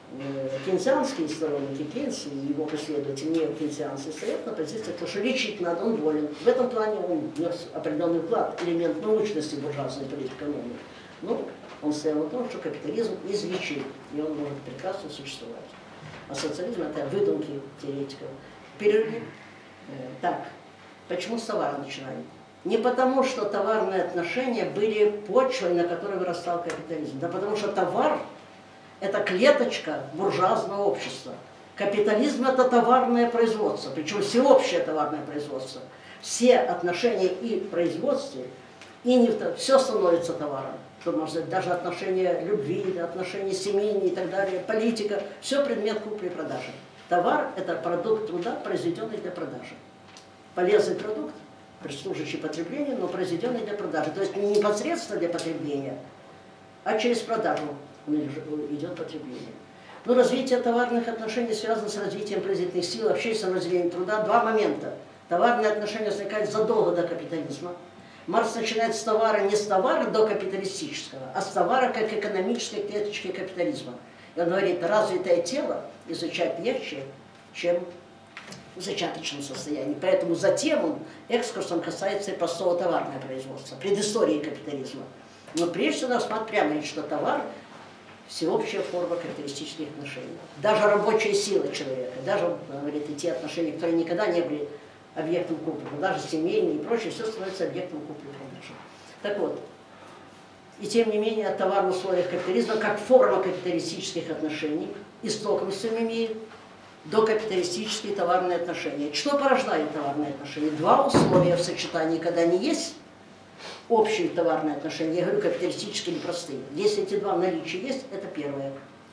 Кейнсианские сторонники, Кейнс и его последователи, неокейнсианцы, стоят на позиции, что лечить надо, он волен. В этом плане он внес определенный вклад, элемент научности буржуазной политэкономии. Ну, он стоял на том, что капитализм излечим, и он может прекрасно существовать. А социализм — это выдумки теоретиков. Перерыв. Так, почему с товара начинаем? Не потому, что товарные отношения были почвой, на которой вырастал капитализм, да потому что товар — это клеточка буржуазного общества. Капитализм — это товарное производство, причем всеобщее товарное производство. Все отношения и в производстве, и не в... все становится товаром. Что можно сказать, даже отношения любви, отношения семейные и так далее, политика, все предмет купли-продажи. Товар — это продукт труда, произведенный для продажи. Полезный продукт, прислуживающий потреблению, но произведенный для продажи. То есть не непосредственно для потребления, а через продажу идет потребление. Но развитие товарных отношений связано с развитием производительных сил, общественного разделения труда. Два момента. Товарные отношения возникают задолго до капитализма. Маркс начинает с товара не с товара до капиталистического, а с товара как экономической клеточки капитализма. И он говорит, развитое тело изучать легче, чем в зачаточном состоянии. Поэтому затем он экскурсом касается и простого товарного производства, предыстории капитализма. Но прежде всего рассматривает прямо, что товар – всеобщая форма капиталистических отношений. Даже рабочая сила человека, даже, говорит, и те отношения, которые никогда не были объектом купли, даже семейные и прочее, все становится объектом купли-продажи. Так вот, и тем не менее, товар в условиях капитализма, как форма капиталистических отношений, истоком своим имеет докапиталистические товарные отношения. Что порождает товарные отношения? Два условия в сочетании, когда они есть, общие товарные отношения, я говорю, капиталистические или простые. Если эти два наличия есть, это первое.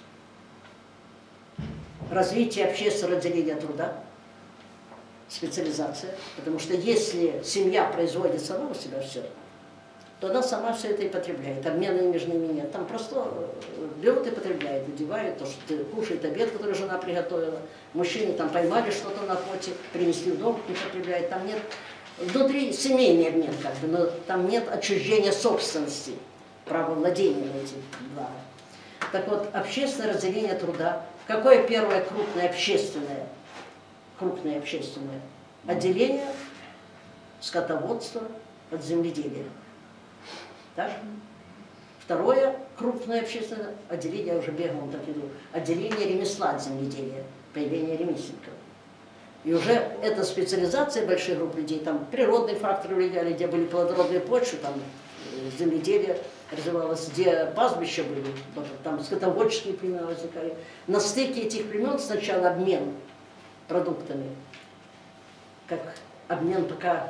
Развитие общественного разделения труда, специализация. Потому что если семья производит сама у себя все, то она сама все это и потребляет. Обмена между ними нет. Там просто берут и потребляют, одевают то, что кушает обед, который жена приготовила. Мужчины там поймали что-то на охоте, принесли в дом, не потребляют. Там нет... Внутри семейный обмен, как бы, но там нет отчуждения собственности, права владения на эти блага. Так вот, общественное разделение труда. Какое первое крупное общественное отделение? Скотоводство от земледелия. Так? Второе крупное общественное отделение, я уже бегом так иду, отделение ремесла от земледелия, появление ремесленников. И уже эта специализация больших групп людей, там природные факторы влияли, где были плодородные почвы, там земледелие развивалось, где пастбища были, там скотоводческие племена возникали. На стыке этих племен сначала обмен продуктами, как обмен пока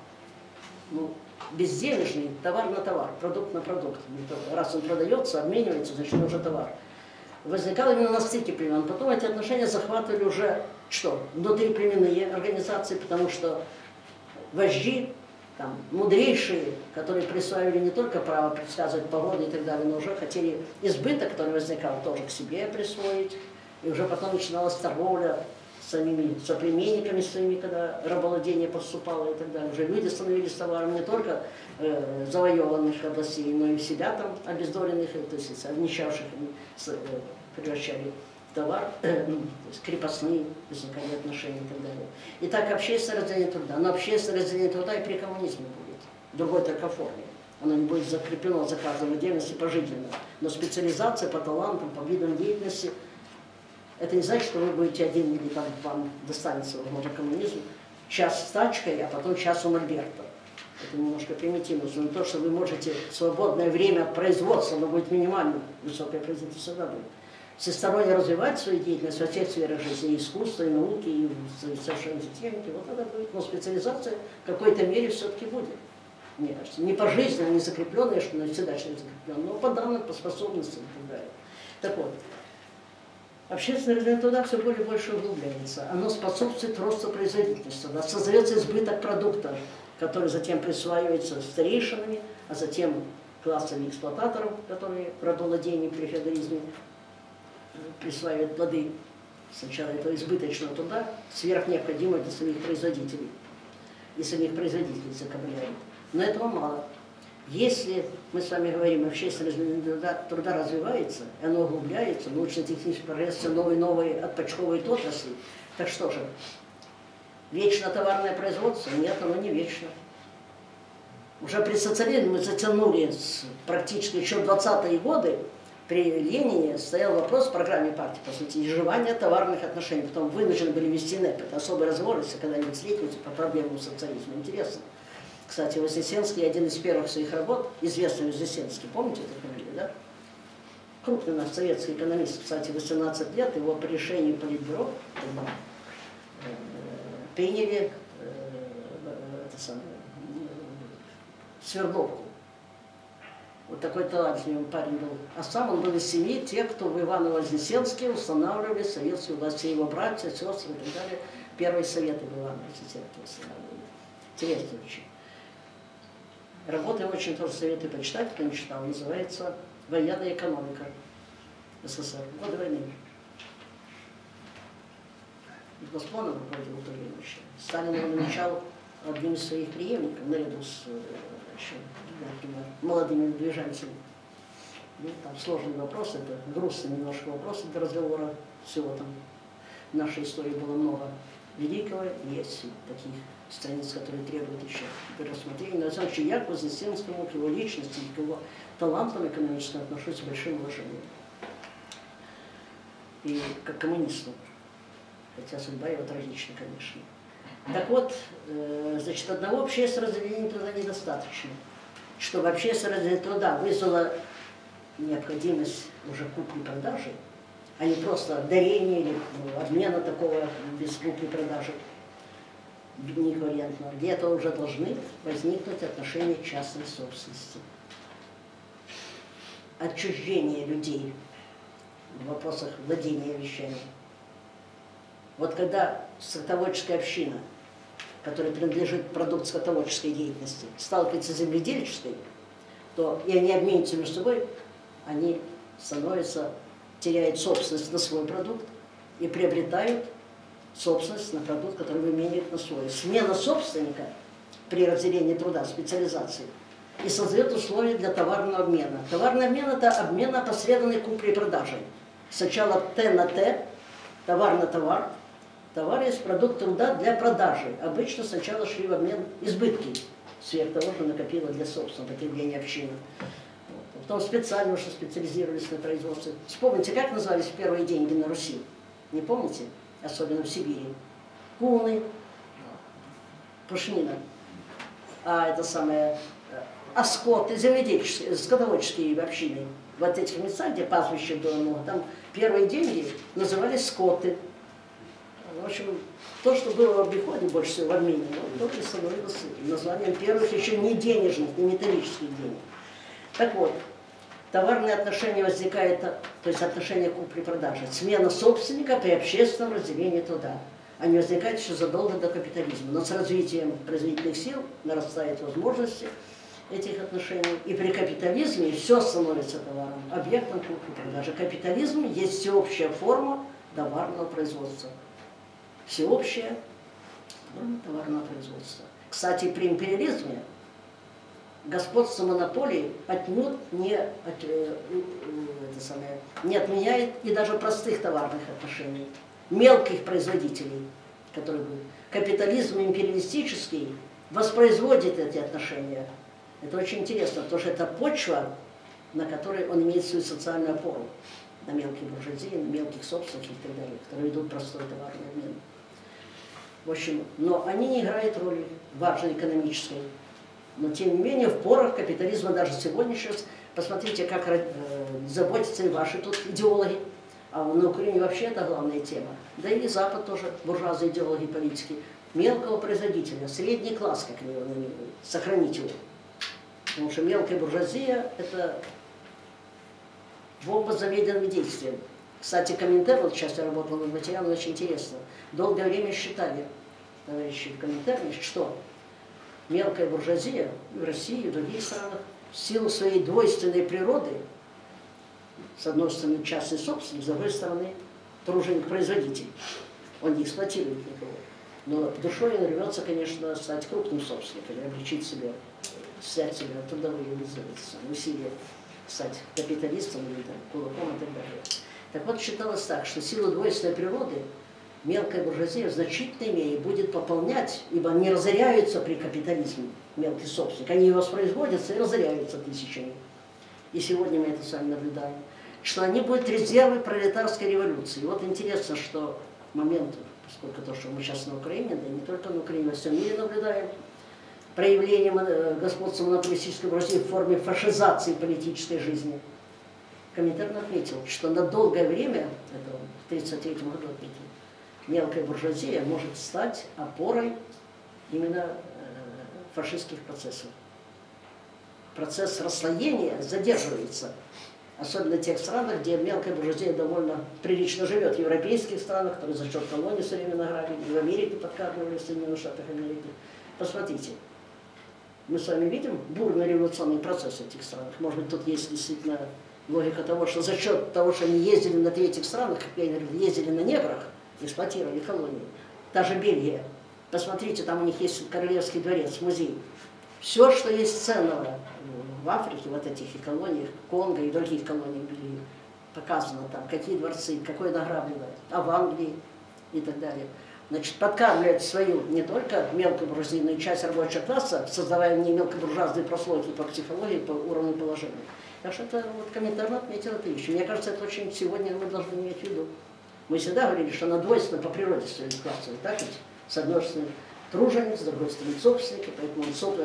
безденежный, товар на товар, продукт на продукт. Раз он продается, обменивается, значит он уже товар. Возникало именно на стыке племен. Потом эти отношения захватывали уже что? Внутриплеменные организации, потому что вожди, там, мудрейшие, которые присваивали не только право предсказывать погоду и так далее, но уже хотели избыток, который возникал, тоже к себе присвоить. И уже потом начиналась торговля с самими соплеменниками своими, когда рабовладение поступало и так далее. Уже люди становились товаром не только завоеванных областей, но и себя там обездоленных, то есть обнищавших превращали в товар, то есть крепостные возникали отношения и так далее. Итак, общественное разделение труда. Но общественное разделение труда и при коммунизме будет. В другой только форме. Оно не будет закреплено за каждым в отдельности пожизненно. Но специализация по талантам, по видам деятельности, это не значит, что вы будете один или там вам достанется, возможно, коммунизм, час с тачкой, а потом час у мольберта. Это немножко примитивно, но то, что вы можете свободное время производства, оно будет минимально, высокая производительность всегда будет. Всесторонне развивать свою деятельность во всех сферах жизни, и искусства, и науки, и совершенно техники, вот это будет. Но специализация в какой-то мере все-таки будет, мне кажется. Не пожизненно, не закрепленная, что навсегда человек закреплен, но по данным, по способностям и так далее. Так вот, общественное разделение труда все более и больше углубляется. Оно способствует росту производительности. Создается избыток продукта, который затем присваивается старейшинами, а затем классами эксплуататоров, которые в рабовладении при феодализме присваивают плоды сначала этого избыточного труда, сверх необходимого для самих производителей. И самих производителей закабляют. Но этого мало. Если мы с вами говорим, общественное развитие труда развивается, оно углубляется, научно-технический прогресс, все новые отпочковывают отрасли, так что же, вечно товарное производство? Нет, оно не вечно. Уже при социализме мы затянули практически еще 20-е годы, при Ленине стоял вопрос в программе партии, по сути, изживания товарных отношений. Потом вынуждены были вести НЭП. Это особый разговор, если когда-нибудь встретимся по проблемам социализма. Интересно. Кстати, Вознесенский, один из первых своих работ, известный Вознесенский, помните эту фамилию, да? Крупный наш советский экономист, кстати, 18 лет, его по решению Политбюро приняли Свердловку. Вот такой талантливый парень был. А сам он был из семьи тех, кто в Ивано-Вознесенске устанавливали советскую власть, все его братья, сестры и так далее. Первые советы в Ивано-Вознесенске устанавливали. Интересно очень. Работа я очень тоже советую почитать, кто не читал. Называется «Военная экономика СССР». Годы войны. Госпланом руководил в то время еще. Сталин его намечал одним из своих преемников, наряду с молодыми движенцами. Ну, там сложный вопрос, это грустный немножко вопрос для разговора. Всего там в нашей истории было много великого, есть таких страниц, которые требуют еще пересмотрения. Но значит, я к Вознесенскому, к его личности, к его талантам экономическим отношусь с большим уважением. И как коммунисту. Хотя судьба его трагична, конечно. Так вот, значит, одного общественного разделения труда недостаточно. Чтобы общественное разделение труда вызвало необходимость уже купли-продажи, а не просто дарения или обмена такого без купли-продажи неквалентного. Для этого уже должны возникнуть отношения частной собственности. Отчуждение людей в вопросах владения вещами. Вот когда скотоводческая община, которая принадлежит продукт скотоводческой деятельности, сталкивается с земледельческой, то и они обмениваются между собой, они становятся, теряют собственность на свой продукт и приобретают собственность на продукт, который выменивают на свой. Смена собственника при разделении труда, специализации, и создает условия для товарного обмена. Товарный обмен – это обмен опосредованной куплей и продажей. Сначала Т на Т, товар на товар. Товар есть продукт труда для продажи. Обычно сначала шли в обмен избытки, сверх того, что накопила для собственного потребления общины. Потом специально уже специализировались на производстве. Вспомните, как назывались первые деньги на Руси? Не помните? Особенно в Сибири. Куны, пушнина. А это самое... А скоты, земледельческие, скотоводческие общины. Вот этих местах, где пастбище было много, там первые деньги назывались скоты. В общем, то, что было в обиходе больше всего в обмене, то и становилось названием первых еще не денежных, не металлических денег. Так вот, товарные отношения возникают, то есть отношения купли-продажи, смена собственника при общественном разделении труда. Они возникают еще задолго до капитализма. Но с развитием производительных сил нарастают возможности этих отношений. И при капитализме все становится товаром, объектом купли-продажи. Капитализм есть всеобщая форма товарного производства. Всеобщее товарное производство. Кстати, при империализме господство монополии отнюдь не отменяет и даже простых товарных отношений, мелких производителей, которые были. Капитализм империалистический воспроизводит эти отношения. Это очень интересно, потому что это почва, на которой он имеет свою социальную опору. На мелкие буржуазии, на мелких собственников и так далее, которые ведут простой товарный обмен. В общем, но они не играют роли важной экономической. Но тем не менее, в порах капитализма даже сегодня сейчас, посмотрите, как заботятся и ваши тут идеологи. А на Украине вообще это главная тема. Да и Запад тоже, буржуазные идеологи политики. Мелкого производителя, средний класс, как они его наименуют, сохранить его. Потому что мелкая буржуазия – это бомба с замедленным действием. Кстати, Коминтерн, вот сейчас я работал над материалом, очень интересно. Долгое время считали, товарищи в Коминтерне, что мелкая буржуазия в России и в других странах в силу своей двойственной природы, с одной стороны частный собственник, с другой стороны труженик-производитель. Он не эксплуатирует никого. Но душой он рвется, конечно, стать крупным собственником, облегчить себе, снять себе трудовые усилия, стать капиталистом или там, кулаком и так далее. Так вот, считалось так, что силу двойственной природы мелкая буржуазия в значительной мере будет пополнять, ибо они разоряются при капитализме, мелкий собственник. Они воспроизводятся и разоряются тысячами. И сегодня мы это сами наблюдаем. Что они будут резервы пролетарской революции. И вот интересно, что момент, поскольку то, что мы сейчас на Украине, да и не только на Украине, во всем мире наблюдаем, проявление господства монополистической буржуазии в форме фашизации политической жизни. Коминтерн отметил, что на долгое время, это в 1933 году отметил, мелкая буржуазия может стать опорой именно фашистских процессов. Процесс расслоения задерживается, особенно в тех странах, где мелкая буржуазия довольно прилично живет. В европейских странах, которые за счет колоний все время награбили, и в Америке подкармливали, в Соединенных Штатах Америки. Посмотрите, мы с вами видим бурный революционный процесс в этих странах. Может быть, тут есть действительно логика того, что за счет того, что они ездили на третьих странах, как я говорю, ездили на неграх, эксплуатировали колонии. Та же Бельгия. Посмотрите, там у них есть Королевский дворец, музей. Все, что есть ценного в Африке, вот этих и колониях, Конго и других колониях были показано там, какие дворцы, какое награбливание, а в Англии и так далее. Значит, подкармливать свою не только мелкую буржуазию, но и часть рабочего класса, создавая не мелкобуржуазные прослойки по психологии, по уровню положения. Так что это вот Коминтерн отметил эту вещь. Мне кажется, это очень сегодня мы должны иметь в виду. Мы всегда говорили, что она двойственна по природе своей классовой, так ведь? С одной стороны труженик, с другой стороны собственник, поэтому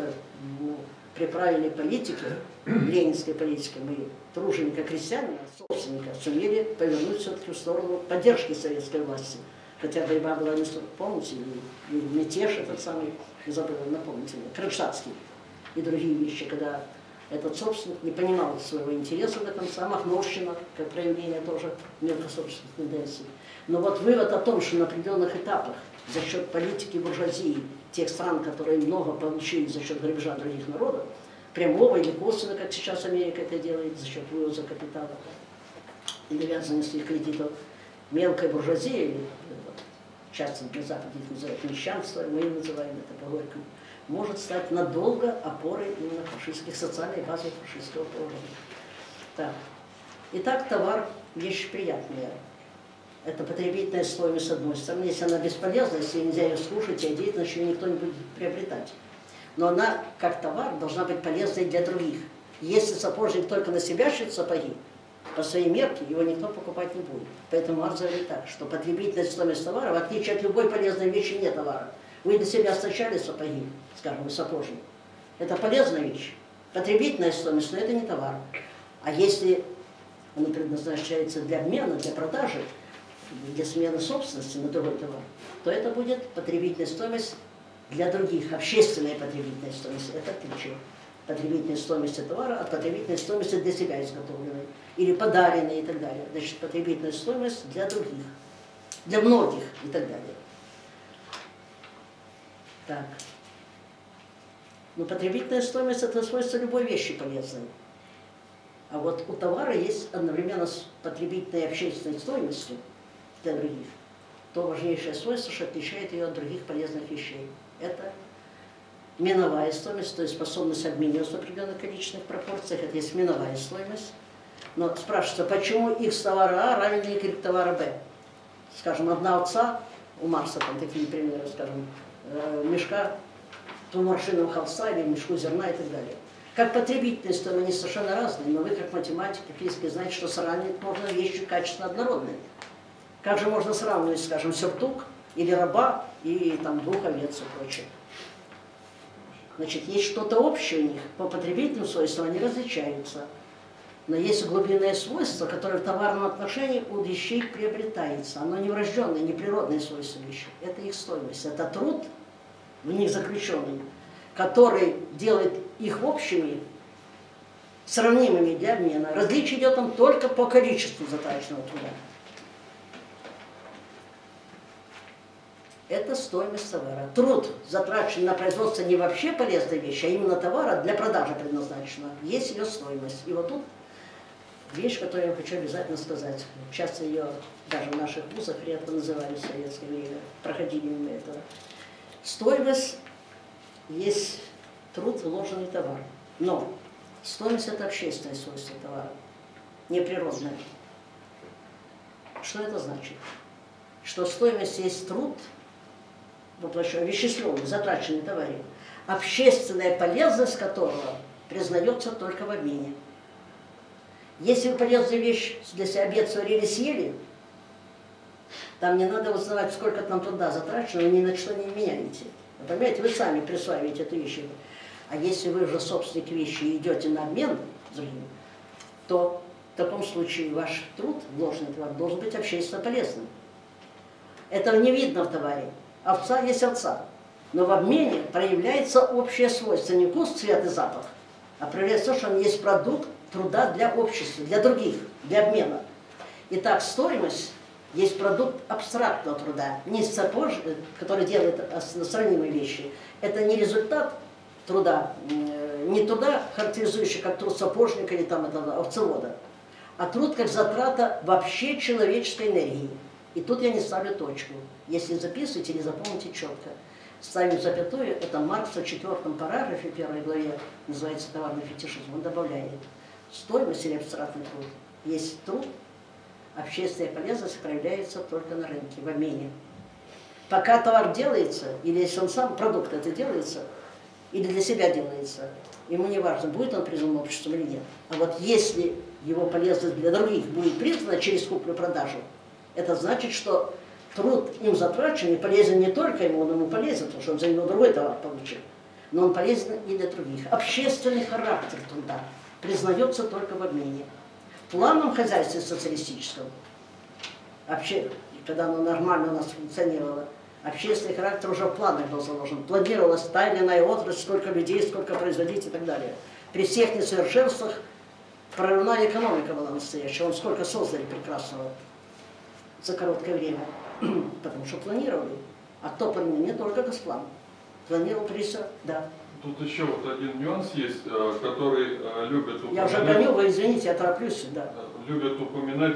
при правильной политике, ленинской политике, мы труженика крестьянина, собственника сумели повернуть все-таки в сторону поддержки советской власти. Хотя борьба была не столько, помните, и мятеж этот самый, забыл, напомните мне, Крымшатский и другие вещи, когда этот собственник не понимал своего интереса до конца, Махновщина, как проявление тоже мелкособственных тенденций. Но вот вывод о том, что на определенных этапах за счет политики буржуазии тех стран, которые много получили за счет грабежа других народов, прямого или косвенно, как сейчас Америка это делает, за счет вывоза капитала и навязывания своих кредитов, мелкая буржуазия, или часто на Западе их называют мещанство, мы называем это по-горькому, может стать надолго опорой именно фашистских, социальной базы фашистского положения. Так. Итак, товар – вещь приятная. Это потребительная стоимость с одной стороны. Если она бесполезна, если нельзя ее слушать, и деятельность ее никто не будет приобретать. Но она, как товар, должна быть полезной для других. Если сапожник только на себя шьет сапоги, по своей мерке его никто покупать не будет. Поэтому Маркс говорит так, что потребительная стоимость товара, в отличие от любой полезной вещи, не товара. Вы для себя стачали сапоги, скажем, сапожник. Это полезная вещь. Потребительная стоимость, но это не товар. А если она предназначается для обмена, для продажи, для смены собственности на другой товар, то это будет потребительная стоимость для других, общественная потребительная стоимость. Это отличие. Потребительной стоимости товара от потребительной стоимости для себя изготовленной или подаренной и так далее. Значит, потребительная стоимость для других, для многих и так далее. Так. Но потребительная стоимость – это свойство любой вещи полезной. А вот у товара есть одновременно с потребительной и общественной стоимостью для других то важнейшее свойство, что отличает ее от других полезных вещей. Это миновая стоимость, то есть способность обмениваться в определенных количественных пропорциях. Это есть миновая стоимость. Но спрашивается, почему x товара А равен y товара Б? Скажем, одна овца, у Маркса там такие примеры, скажем, мешка двуморшинного холста или мешку зерна и так далее. Как потребительные стоимости, они совершенно разные, но вы, как математик, физики, знаете, что сравнивать можно вещи качественно однородные. Как же можно сравнивать, скажем, сюртук или раба и там двух овец и прочее? Значит, есть что-то общее у них, по потребительным свойствам они различаются. Но есть глубинное свойство, которое в товарном отношении у вещей приобретается. Оно не врожденное, не природное свойство вещей. Это их стоимость. Это труд в них заключенный, который делает их общими, сравнимыми для обмена. Различие идет там только по количеству затраченного труда. Это стоимость товара. Труд, затраченный на производство не вообще полезной вещи, а именно товара для продажи предназначенного, есть ее стоимость. И вот тут вещь, которую я хочу обязательно сказать. Часто ее даже в наших вузах редко называли в советское время, проходили мимо этого. Стоимость есть труд, вложенный товар. Но стоимость – это общественное свойство товара, не природное. Что это значит? Что стоимость есть труд, вещественный, затраченный товаре, общественная полезность которого признается только в обмене. Если вы полезную вещь для себя обед сварили, съели, там не надо узнавать, сколько там труда затрачено, вы ни на что не меняете. Вы понимаете, вы сами присваиваете эту вещь. А если вы уже собственник вещи и идете на обмен с другим, то в таком случае ваш труд, вложенный товар, должен быть общественно полезным. Этого не видно в товаре. Овца есть овца. Но в обмене проявляется общее свойство, не вкус, цвет и запах, а проявляется то, что он есть продукт труда для общества, для других, для обмена. Итак, стоимость есть продукт абстрактного труда, не сапож, который делает сравнимые вещи. Это не результат труда, не труда, характеризующий как труд сапожника или там это овцевода, а труд как затрата вообще человеческой энергии. И тут я не ставлю точку. Если записываете или запомните четко. Ставим запятую, это Маркс в 4-м параграфе 1 главе, называется «Товарный фетишизм», он добавляет: стоимость или абстрактный труд есть труд, общественная полезность проявляется только на рынке, в обмене. Пока товар делается, или если он сам, продукт это делается, или для себя делается, ему не важно, будет он признан обществом или нет. А вот если его полезность для других будет признана через куплю-продажу, это значит, что труд им затрачен и полезен не только ему, он ему полезен, потому что он за него другой товар получил, но он полезен и для других. Общественный характер труда признается только в обмене. В плановом хозяйстве социалистическом, вообще, когда оно нормально у нас функционировало, общественный характер уже в планах был заложен. Планировалась та или иная отрасль, сколько людей, сколько производить и так далее. При всех несовершенствах прорывная экономика была настоящая. Он сколько создали прекрасного за короткое время. Потому что планировали. А кто планировал? Не только Госплан. Планировал прежде, да. Тут еще вот один нюанс есть, который любят упоминать. Я уже гоню, вы извините, я тороплюсь, да. Любят упоминать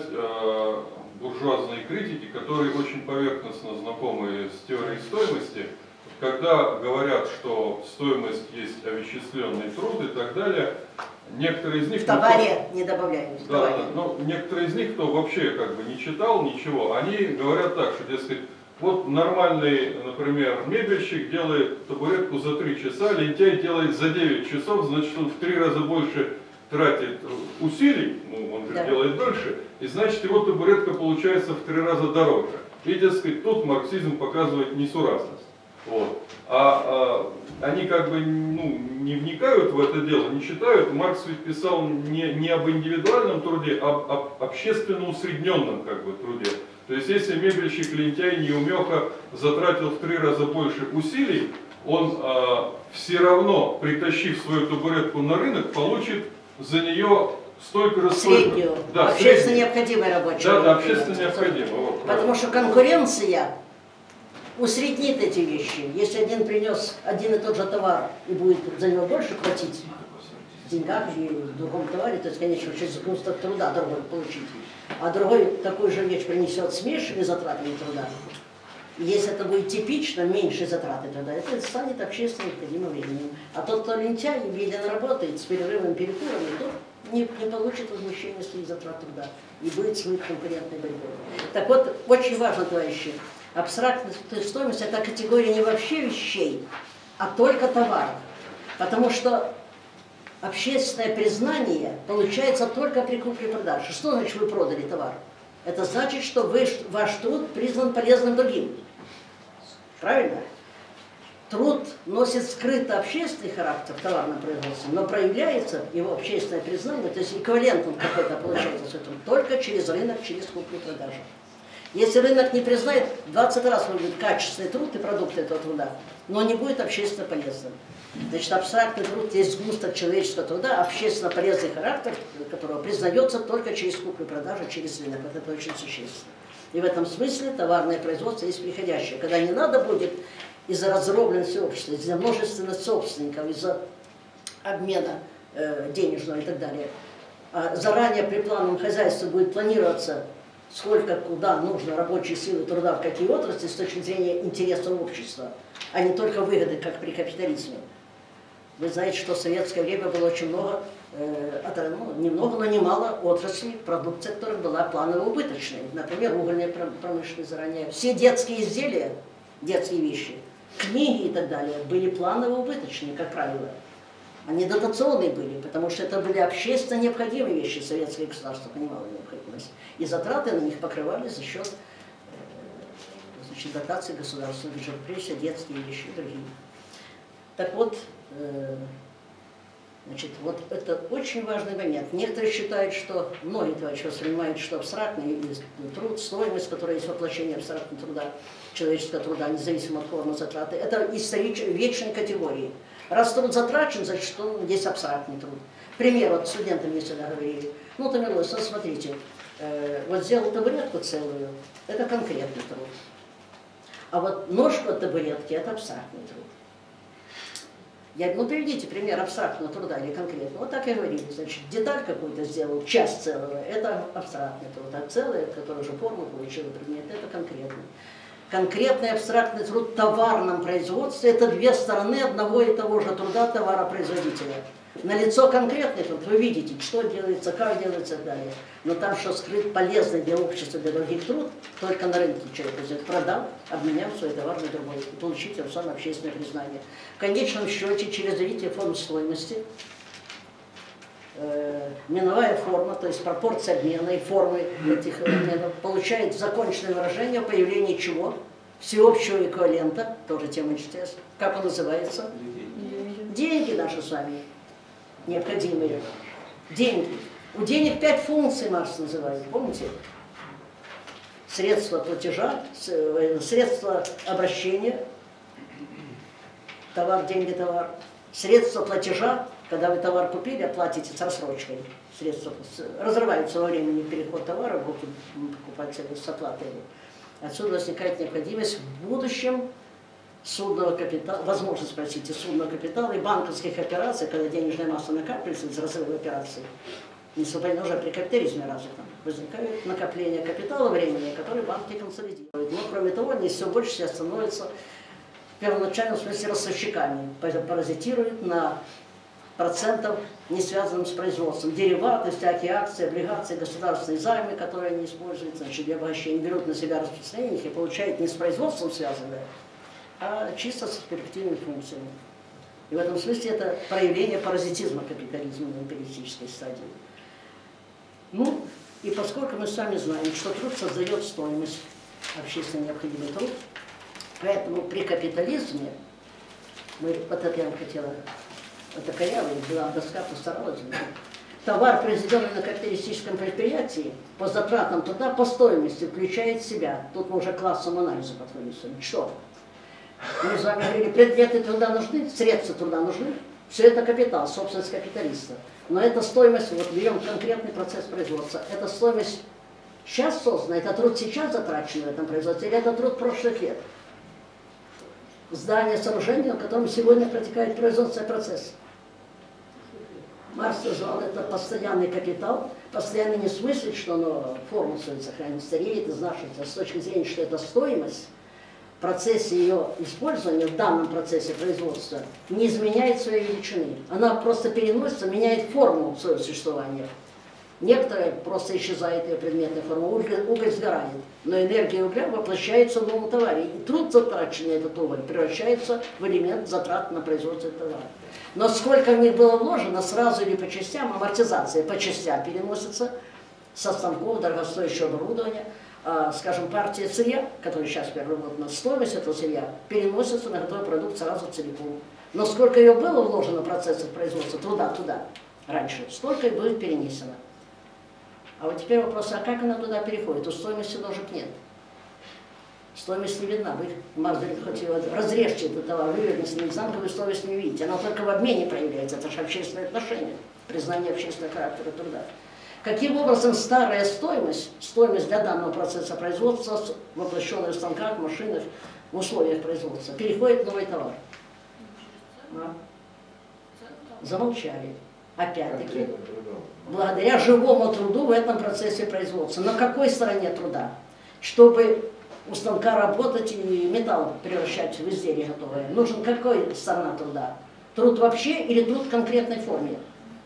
буржуазные критики, которые очень поверхностно знакомы с теорией стоимости. Когда говорят, что стоимость есть овеществленный труд и так далее, некоторые из них... В товаре не добавляют. Да, но некоторые из них, кто вообще как бы не читал ничего, они говорят так, что, дескать, вот нормальный, например, мебельщик делает табуретку за 3 часа, лентяй делает за 9 часов, значит, он в 3 раза больше тратит усилий, ну, он же делает дольше, и значит, его табуретка получается в 3 раза дороже. И, дескать, тут марксизм показывает несуразность. Вот. Они как бы не вникают в это дело, не читают. Маркс ведь писал не об индивидуальном труде, а об общественно усредненном как бы труде. То есть если мебельщик, лентяй, неумеха затратил в 3 раза больше усилий, он все равно, притащив свою табуретку на рынок, получит за нее столько же... Среднюю, да, общественно необходимая рабочая. Да, общественно необходимая. Вот, потому что конкуренция усреднит эти вещи. Если один принес один и тот же товар и будет за него больше платить в деньгах или в другом товаре, то есть, конечно, через густо труда другой получить. А другой такую же вещь принесет с меньшими затратами труда. И если это будет типично, меньше затраты труда, это станет общественно необходимым временем. А тот, кто лентяй, медленно работает с перерывами, перекурами, тот не получит возмещения своих затрат труда и будет своей конкурентной борьбой. Так вот, очень важно, товарищи, абстрактная стоимость – это категория не вообще вещей, а только товаров. Потому что общественное признание получается только при купле-продаже. Что значит вы продали товар? Это значит, что ваш труд признан полезным другим. Правильно? Труд носит скрыто общественный характер в товарном производстве, но проявляется его общественное признание, то есть эквивалентом какой-то получается свой труд, только через рынок, через куплю-продажу. Если рынок не признает, 20 раз будет качественный труд и продукты этого труда, но не будет общественно полезным. Значит, абстрактный труд есть сгусток человеческого труда, общественно полезный характер которого признается только через куплю-продажу, через рынок. Это очень существенно. И в этом смысле товарное производство есть приходящее, когда не надо будет из-за раздробленности общества, из-за множественности собственников, из-за обмена денежного и так далее, А заранее при плановом хозяйстве будет планироваться, сколько, куда нужно рабочей силы труда, в какие отрасли, с точки зрения интересов общества, а не только выгоды, как при капитализме. Вы знаете, что в советское время было очень много, немного, но немало отраслей, продукция которых была планово убыточной. Например, угольная промышленность заранее. Все детские изделия, детские вещи, книги и так далее были планово убыточные, как правило. Они дотационные были, потому что это были общественно необходимые вещи, советское государство понимало необходимость. И затраты на них покрывались за счет дотаций государственного бюджета, прежде всего детские вещи и другие. Так вот, значит, вот это очень важный момент. Некоторые считают, что, многие товарищи воспринимают, что абстрактный труд, стоимость, которая есть воплощение абстрактного труда, человеческого труда, независимо от формы затраты, это вечные категории. Раз труд затрачен, значит, что есть абстрактный труд. Пример, вот студенты мне всегда говорили, ну, Томилович, вот смотрите, вот сделал табуретку целую, это конкретный труд. А вот ножку от табуретки – это абстрактный труд. Ну, приведите пример абстрактного труда или конкретного. Вот так я говорил. Значит, деталь какую-то сделал, часть целого – это абстрактный труд. А целое, которое уже форму получило предмет, это конкретный. Конкретный абстрактный труд в товарном производстве – это две стороны одного и того же труда товаропроизводителя. Налицо конкретный труд, вы видите, что делается, как делается и так далее. Но там, что скрыт полезный для общества, для других труд, только на рынке человек взять, продал, обменял свой товар на другой и получить тем самым общественное признание. В конечном счете, через развитие форм стоимости, миновая форма, то есть пропорция обмена и формы этих обменов, получает законченное выражение появления чего? Всеобщего эквивалента, тоже тема ЧТС. Как он называется? Деньги наши с вами. Необходимые. Деньги. У денег 5 функций Маркс называет, помните? Средства платежа, средства обращения, товар, деньги, товар. Средства платежа, когда вы товар купили, оплатите с рассрочкой. Средства разрываются во времени переход товара, руки покупателя с оплатой. Отсюда возникает необходимость в будущем судного капитала, возможность, простите, судного капитала и банковских операций, когда денежная масса накапливается из разрыва операций, не уже при капитализме развитом, возникают накопления капитала времени, которые банки консолидируют. Но, кроме того, они все больше становятся в первоначальном смысле ростовщиками, паразитируют на процентов, не связанным с производством. Дериваты, всякие акции, облигации, государственные займы, которые они используют, значит, для обогащения, берут на себя распространение их и получают не с производством связанное, а чисто с перспективными функциями. И в этом смысле это проявление паразитизма капитализма на империалистической стадии. Ну, и поскольку мы сами знаем, что труд создает стоимость, общественно необходимый труд, поэтому при капитализме, вот это я вам хотела, это корявая была доска, постаралась, товар, произведенный на капиталистическом предприятии, по затратам труда, по стоимости, включает в себя, тут мы уже к классовому анализу подходим с вами, что? Мы с вами говорили, предметы труда нужны, средства труда нужны, все это капитал, собственность капиталиста. Но это стоимость, вот берем конкретный процесс производства, это стоимость сейчас создана, это труд сейчас затрачен в этом производстве, или это труд прошлых лет? Здание, сооружение, в котором сегодня протекает производственный процесс. Маркс назвал это постоянный капитал, постоянный не в смысле, что оно форму свою сохранит, стареет, изнашивается, а с точки зрения, что это стоимость, в процессе ее использования, в данном процессе производства, не изменяет своей величины. Она просто переносится, меняет форму своего существования. Некоторые просто исчезает ее предметная форма, уголь сгорает, но энергия угля воплощается в новом товаре. И труд, затраченный этот уголь, превращается в элемент затрат на производство товара. Но сколько в них было вложено, сразу или по частям, амортизация по частям переносится со станков, дорогостоящего оборудования. Скажем, партия сырья, которая сейчас переработана, стоимость этого сырья переносится на готовый продукт сразу целиком. Но сколько ее было вложено в процессах производства труда туда раньше, столько и будет перенесено. А вот теперь вопрос, а как она туда переходит? У стоимости ножек нет. Стоимость не видна. Вы, Маркс говорит, хоть его разрежьте этот товар, выверните на экзамен, вы стоимость не видите. Она только в обмене проявляется. Это же общественное отношение, признание общественного характера труда. Каким образом старая стоимость, стоимость для данного процесса производства, воплощенная в станках, машинах, в условиях производства, переходит в новый товар? Замолчали. опять-таки, благодаря живому труду в этом процессе производства. На какой стороне труда? Чтобы у станка работать и металл превращать в изделие готовое. Нужен какой сторона труда? Труд вообще или труд в конкретной форме?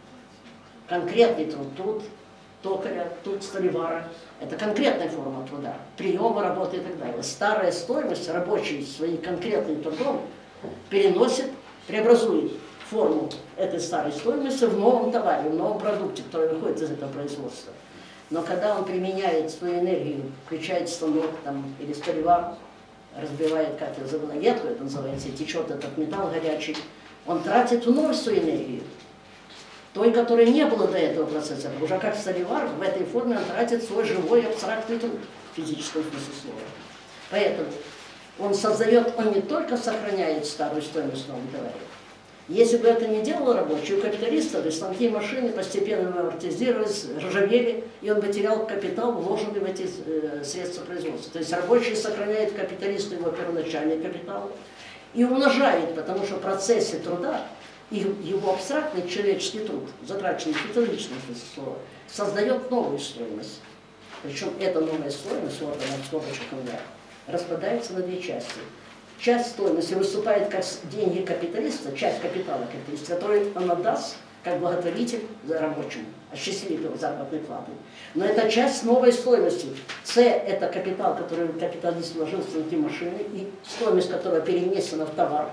Конкретный труд, труд токаря, труд столевара. Это конкретная форма труда, приема работы и так далее. Старая стоимость рабочий своим конкретным трудом переносит, преобразует форму этой старой стоимости в новом товаре, в новом продукте, который выходит из этого производства. Но когда он применяет свою энергию, включает станок там, или столевар, разбивает, как я забыла, ветку, это называется, течет этот металл горячий, он тратит вновь свою энергию. Той, которой не было до этого процесса, уже как столевар, в этой форме он тратит свой живой абстрактный труд в физическом смысле слова. Поэтому он создает, он не только сохраняет старую стоимость в новом товаре. Если бы это не делал рабочий, у капиталиста, то станки и машины постепенно амортизировались, ржавели, и он бы терял капитал, вложенный в эти средства производства. То есть рабочий сохраняет капиталисту его первоначальный капитал и умножает, потому что в процессе труда его абстрактный человеческий труд, затраченный в физическом смысле слова, создает новую стоимость. Причем эта новая стоимость, вот она в скобочках у меня, распадается на две части. Часть стоимости выступает как деньги капиталиста, часть капитала капиталиста, который он отдаст как благотворитель за рабочему, осчастливит его заработной платой. Но это часть новой стоимости. С – это капитал, который капиталист вложил в станки машины, и стоимость которого перенесена в товар,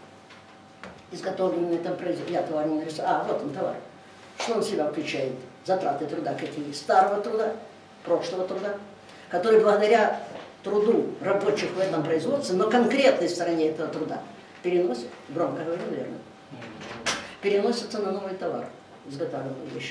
изготовленный там производство. Я товар не нарисую. А, вот он товар. Что он в себя включает? Затраты труда какие? Старого труда, прошлого труда, который благодаря труду рабочих в этом производстве, но конкретной стороне этого труда переносит, громко говорю, наверное, переносится на новый товар, изготавливаемую вещь.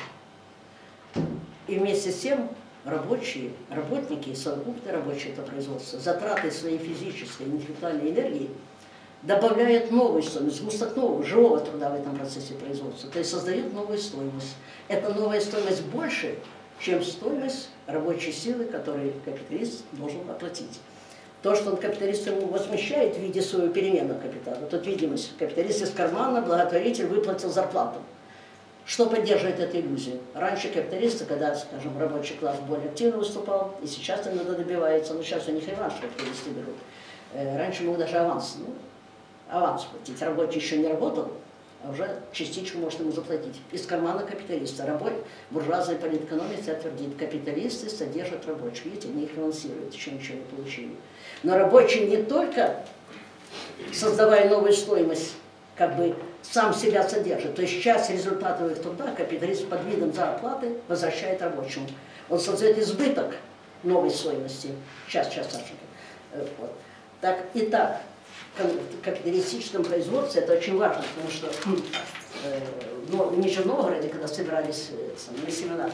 И вместе с тем рабочие, работники, совокупные рабочие это производство, затраты своей физической, интеллектуальной энергии добавляют новую стоимость, сгусток нового, живого труда в этом процессе производства, то есть создают новую стоимость. Эта новая стоимость больше, чем стоимость рабочей силы, которую капиталист должен оплатить. То, что он капиталист ему возмещает в виде своего переменного капитала, тут видимость, капиталист из кармана, благотворитель выплатил зарплату. Что поддерживает эту иллюзию? Раньше капиталисты, когда, скажем, рабочий класс более активно выступал, и сейчас иногда добивается, но сейчас у них реванш капиталисты берут. Раньше мог даже аванс платить. Рабочий еще не работал, а уже частичку может ему заплатить. Из кармана капиталиста. Буржуазная политэкономия твердит, капиталисты содержат рабочих. Видите, они их финансируют, еще ничего не получили. Но рабочий не только, создавая новую стоимость, как бы сам себя содержит. То есть часть результатов их труда капиталист под видом зарплаты возвращает рабочему. Он создает избыток новой стоимости. Сейчас, Сашенька. Вот. Так, итак, в капиталистическом производстве это очень важно, потому что в Нижнем Новгороде, когда собирались на семинар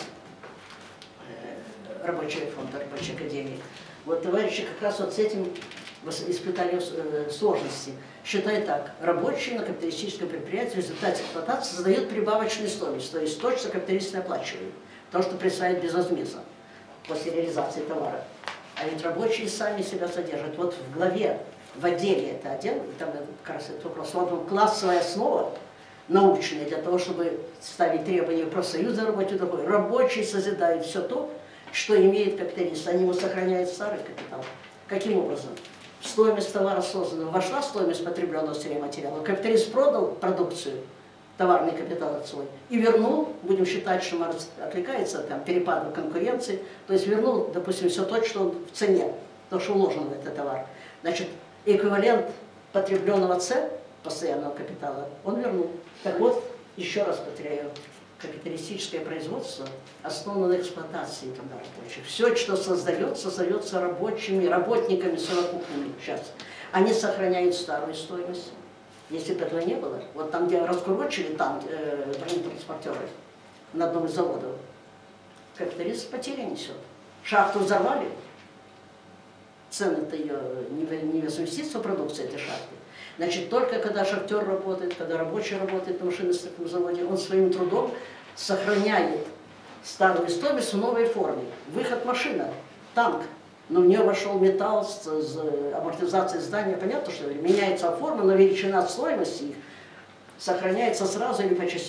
рабочий фонд, рабочей академии, вот товарищи как раз вот с этим испытали сложности. Считают так, рабочий на капиталистическом предприятии в результате эксплуатации создает прибавочную стоимость, то есть то, что капиталисты оплачивают, то, что присваивает безвозмездно после реализации товара. А ведь рабочие сами себя содержат. Вот в главе, в отделе это отдел, там как раз этот вопрос, вот классовая основа научная для того, чтобы ставить требования профсоюза работе другой. Рабочие созидают все то, что имеет капиталист. Они ему сохраняют старый капитал. Каким образом? Стоимость товара созданного вошла в стоимость потребленного сырья-материала. Капиталист продал продукцию, товарный капитал свой, и вернул, будем считать, что Маркс отвлекается от перепада конкуренции, то есть вернул, допустим, все то, что он в цене, то, что вложено в этот товар. Значит, эквивалент потребленного С, постоянного капитала, он вернул. Так вот, еще раз повторяю, капиталистическое производство основано на эксплуатации труда рабочих. Все, что создается рабочими, работниками совокупными сейчас. Они сохраняют старую стоимость. Если бы этого не было, вот там, где раскурочили бронетранспортеры на одном из заводов, капиталист потери несет. Шахту взорвали, цены-то ее не возместится продукция этой шахты. Значит, только когда шахтер работает, когда рабочий работает на машиностроительном заводе, он своим трудом сохраняет старую стоимость в новой форме. Выход машина, танк, но в нее вошел металл с амортизацией здания. Понятно, что меняется форма, но величина стоимости их сохраняется сразу или по частям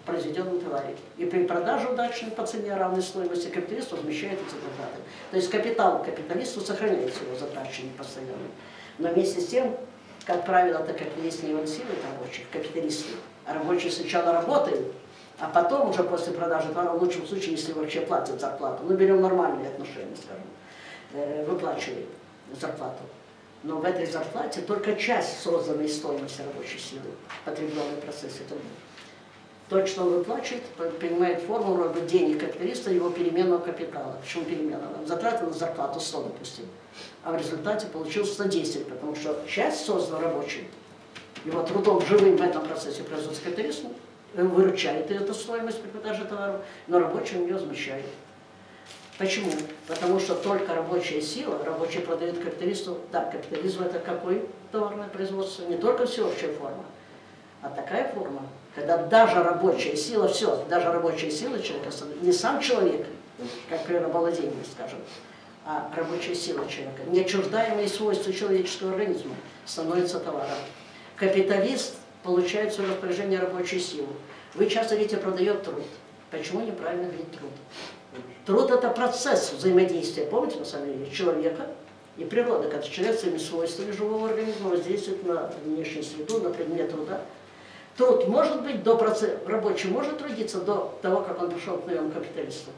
произведенном товаре. И при продаже удачной по цене равной стоимости капиталист возмещает эти затраты. То есть капитал капиталисту сохраняется его затраченный постоянно. Но вместе с тем, как правило, так как есть не вот силы рабочих, капиталисты, а рабочие сначала работают, а потом уже после продажи товара, в лучшем случае, если вообще платят зарплату, ну берем нормальные отношения, скажем, выплачивает зарплату. Но в этой зарплате только часть созданной стоимости рабочей силы, потребленной в процессе труда. То, что он выплачивает, принимает форму вроде денег капиталиста, его переменного капитала. Почему переменного? Затраты на зарплату 100, допустим. А в результате получил 110, потому что часть создана рабочим, его трудом живым в этом процессе производства капитализма, выручает эту стоимость при продаже товара, но рабочим ее возмещает. Почему? Потому что только рабочая сила, рабочий продает капиталисту, да, капитализм это какое товарное производство? Не только всеобщая форма, а такая форма, когда даже рабочая сила, все, даже рабочая сила человека, не сам человек, как при рабовладении, скажем, а рабочая сила человека, неотчуждаемые свойства человеческого организма, становится товаром. Капиталист получает в свое распоряжение рабочую силу. Вы часто говорите, продает труд. Почему неправильно говорить труд? Труд – это процесс взаимодействия, помните, на самом деле, человека и природы, когда человек своими свойствами живого организма воздействует на внешнюю среду, на предмет труда. Труд может быть до процесса, рабочий может трудиться до того, как он пришел к наему капиталисту?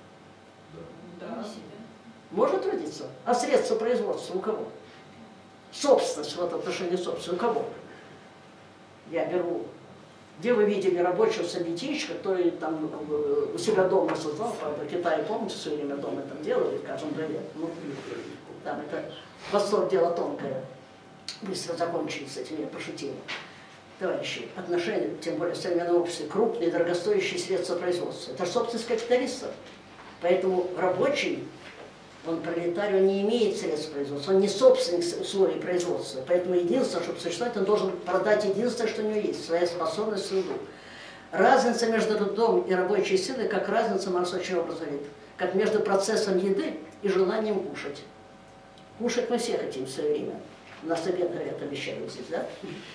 Да. Может трудиться. А средства производства у кого? Собственность, вот отношение собственности у кого? Я беру. Где вы видели рабочего собеседничка, который там у себя дома создал, правда, в Китае, помните, все время дома там делали, скажем, привет. Ну, там это восторг, дело тонкое. Быстро закончили с этим, я пошутила. Товарищи, отношения, тем более в современном обществе, крупные, дорогостоящие средства производства. Это же собственность капиталистов. Поэтому рабочий, он пролетарий, он не имеет средств производства, он не собственник условий производства. Поэтому единственное, чтобы существовать, он должен продать единственное, что у него есть, своя способность, свою дух. Разница между трудом и рабочей силой, как разница, Маркс очень образно говорит, как между процессом еды и желанием кушать. Кушать мы все хотим в свое время. У нас обед, говорят, обещают здесь, да?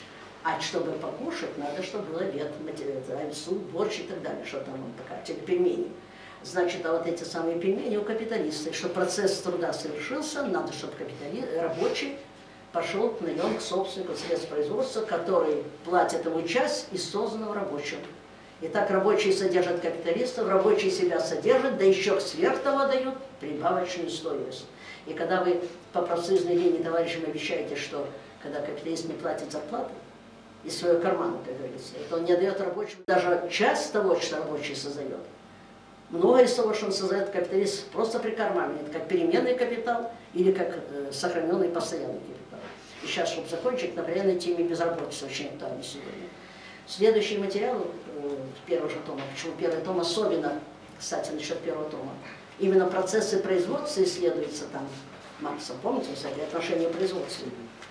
А чтобы покушать, надо, чтобы был обед, суп, борщ и так далее, что там он такая, пельмени. Значит, а вот эти самые пельмени у капиталиста, чтобы процесс труда совершился, надо, чтобы рабочий пошел к наем к собственнику средств производства, который платит ему часть из созданного рабочим. Итак, рабочие содержат капиталистов, рабочие себя содержат, да еще сверх того дают прибавочную стоимость. И когда вы по профсоюзной линии товарищам обещаете, что когда капиталист не платит зарплату из своего кармана, как говорится, то он не дает рабочему даже часть того, что рабочий создает. Многое из того, что он создает, капиталист просто прикарманивает, как переменный капитал или как сохраненный постоянный капитал. И сейчас, чтобы закончить, например, на теме безработицы, очень актуальной сегодня. Следующий материал первого же тома, почему первый том особенно, кстати, насчет первого тома, именно процессы производства исследуются там Марксом, помните, кстати, отношения производства.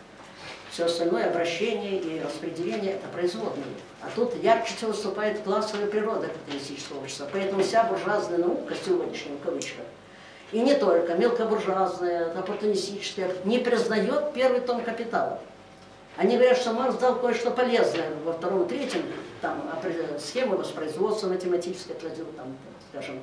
Все остальное, обращение и распределение – это производные. А тут ярче всего выступает классовая природа капиталистического общества. Поэтому вся буржуазная наука, сегодняшняя в кавычках, и не только, мелкобуржуазная, оппортунистическая, не признает первый том «Капитала». Они говорят, что Маркс дал кое-что полезное во втором и третьем, там схемы воспроизводства математические отразил, там, скажем,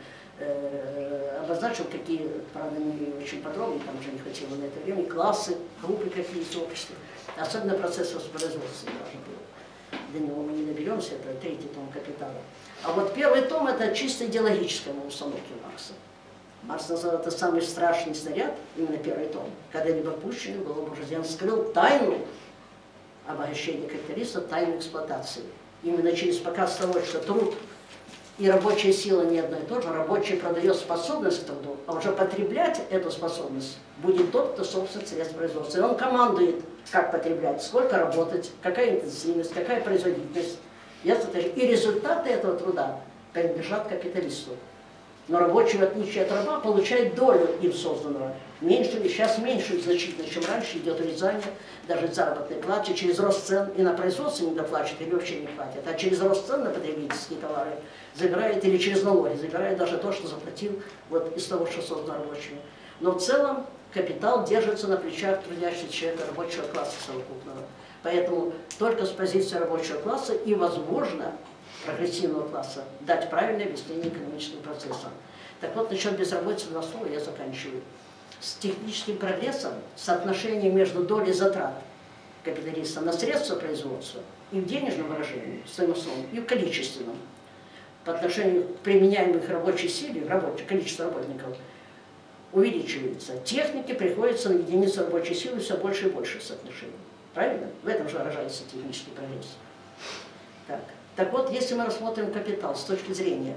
обозначил, какие, правда, не очень подробно, там уже не хватило на это время, классы, группы какие есть в обществе. Особенно процесс воспроизводства важен был. До него мы не доберемся, это третий том «Капитала». А вот первый том – это чисто идеологическая установка Маркса. Маркс назвал это самый страшный снаряд, именно первый том, когда-либо пущенный был буржуазия. Он скрыл тайну обогащения капиталиста, тайну эксплуатации. Именно через показ того, что труд и рабочая сила не одно и то же. Рабочий продает способность к труду, а уже потреблять эту способность будет тот, кто собственно средств производства. И он командует, как потреблять, сколько работать, какая интенсивность, какая производительность. И результаты этого труда принадлежат капиталисту. Но рабочий, в отличие от раба, получает долю им созданного. Меньше, сейчас меньше значительно, чем раньше, идет урезание даже заработной платы, через рост цен и на производство не доплачивают, или вообще не платят, а через рост цен на потребительские товары забирает, или через налоги забирает даже то, что заплатил вот из того, что создано рабочими. Но в целом капитал держится на плечах трудящего человека, рабочего класса совокупного. Поэтому только с позиции рабочего класса и возможно прогрессивного класса, дать правильное объяснение экономическим процессам. Так вот, насчет безработицы, два слова, я заканчиваю. С техническим прогрессом соотношение между долей затрат капиталиста на средства производства и в денежном выражении, стоимостном, и в количественном, по отношению к применяемых рабочей силе, количество работников, увеличивается. Технике приходится на единицу рабочей силы все больше и больше соотношений. Правильно? В этом же выражается технический прогресс. Так вот, если мы рассмотрим капитал с точки зрения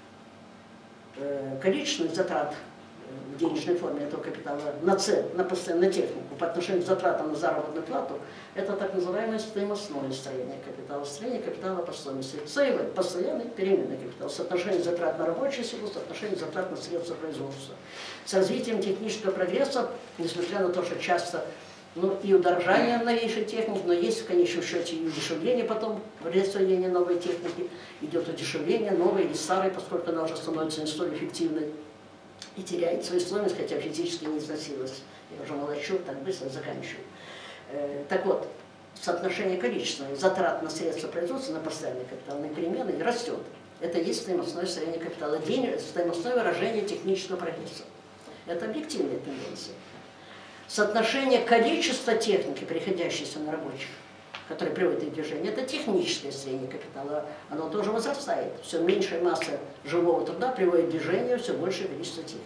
количественных затрат в денежной форме этого капитала на постоянную технику по отношению к затратам на заработную плату, это так называемое стоимостное строение капитала по стоимости. ЦИВ – постоянный переменный капитал, соотношение затрат на рабочую силу, соотношение затрат на средства производства. С развитием технического прогресса, несмотря на то, что часто и удорожание новейшей техники, но есть в конечном счете и удешевление потом, при освоении новой техники, идет удешевление новой или старой, поскольку она уже становится не столь эффективной и теряет свою стоимость, хотя физически не износилась. Я уже молчу, так быстро заканчиваю. Так вот, соотношение количественных затрат на средства производства, на постоянный капитал, на перемены растет. Это есть стоимостное строение капитала, стоимостное выражение технического прогресса. Это объективная тенденция. Соотношение количества техники, приходящейся на рабочих, которые приводят их в движение, это техническое строение капитала. Оно тоже возрастает. Все меньшая масса живого труда приводит в движение все большее количество техники.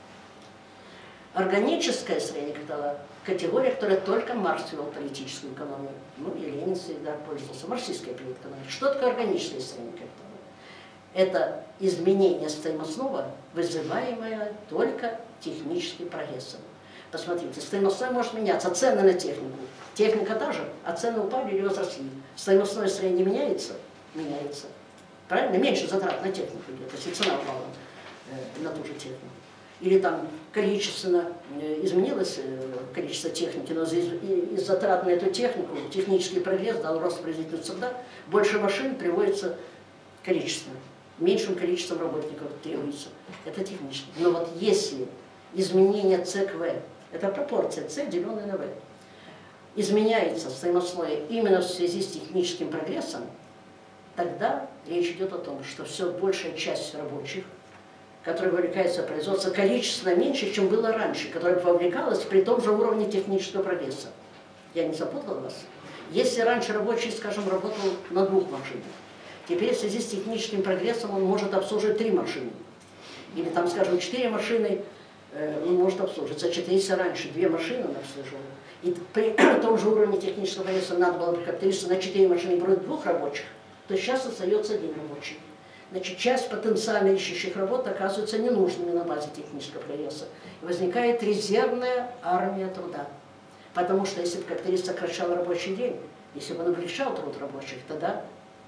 Органическое строение капитала – категория, которая только Маркс ввел политическую экономию. И Ленин всегда пользовался марксистской политэкономией. Что такое органическое строение капитала? Это изменение стоимостного, вызываемое только техническим прогрессом. Посмотрите, стоимостное может меняться, цены на технику. Техника та же, а цены упали или возросли. Стоимостное строение меняется? Меняется. Правильно? Меньше затрат на технику идет, если цена упала на ту же технику. Или там количественно изменилось количество техники, но из затрат на эту технику технический прогресс дал рост производительности труда. Больше машин приводится количественно. Меньшим количеством работников требуется. Это технически. Но вот если изменение С к В, это пропорция С, деленная на В, изменяется стоимостное именно в связи с техническим прогрессом, тогда речь идет о том, что все большая часть рабочих, которая вовлекается в производство, количественно меньше, чем было раньше, которая вовлекалась при том же уровне технического прогресса. Я не запутала вас? Если раньше рабочий, скажем, работал на 2 машинах, теперь в связи с техническим прогрессом он может обслуживать 3 машины. Или там, скажем, 4 машины он может обслуживать. Значит, если раньше 2 машины он обслуживал, и при том же уровне технического прогресса надо было капиталисту на 4 машины брать 2 рабочих, то сейчас остается 1 рабочий. Значит, часть потенциально ищущих работ оказывается ненужными на базе технического прогресса. И возникает резервная армия труда. Потому что если бы капиталист сокращал рабочий день, если бы он облегчал труд рабочих, тогда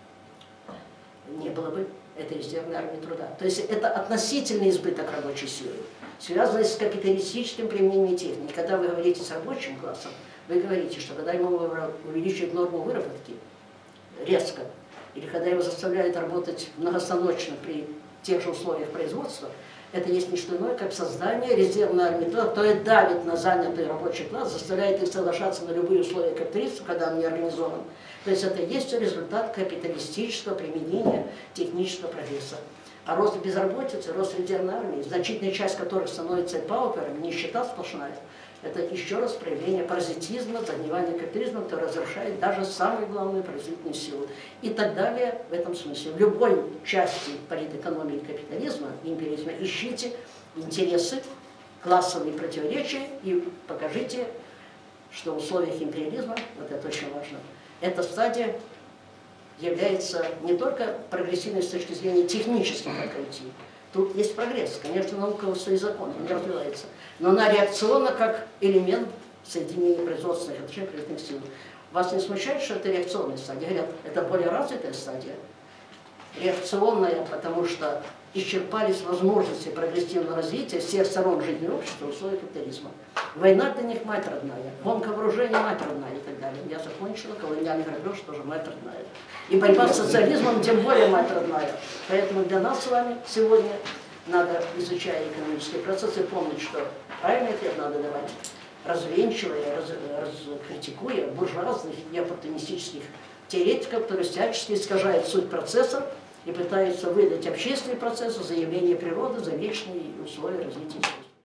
не было бы этой резервной армии труда. То есть это относительный избыток рабочей силы, связанный с капиталистическим применением техники. Когда вы говорите с рабочим классом, вы говорите, что когда ему увеличивают норму выработки резко, или когда его заставляют работать многостаночно при тех же условиях производства, это есть не что иное, как создание резервной армии труда, которая давит на занятый рабочий класс, заставляет их соглашаться на любые условия капиталиста, когда он не организован. То есть это есть результат капиталистического применения технического прогресса. А рост безработицы, рост резервной армии, значительная часть которых становится пауперами, нищета сплошная, это еще раз проявление паразитизма, загнивания капитализма, который разрушает даже самую главную производительную силу. И так далее в этом смысле. В любой части политэкономии капитализма, империализма, ищите интересы, классовые противоречия и покажите, что в условиях империализма, вот это очень важно, эта стадия является не только прогрессивной с точки зрения технических открытий. Тут есть прогресс. Конечно, наука свои законы, не развивается. Но она реакционна как элемент соединения производственных отношений, производственных сил. Вас не смущает, что это реакционная стадия? Говорят, это более развитая стадия. Реакционная, потому что исчерпались возможности прогрессивного развития всех сторон жизни общества в условиях капитализма. Война для них мать родная, гонка вооружений мать родная и так далее. Я закончила, колониальный грабеж тоже мать родная. И борьба с социализмом тем более мать родная. Поэтому для нас с вами сегодня надо, изучая экономические процессы, помнить, что правильный ответ надо давать, развенчивая, критикуя буржуазных и оппортунистических теоретиков, которые всячески искажают суть процесса и пытаются выдать общественный процесс за явление природы, за вечные условия развития искусства.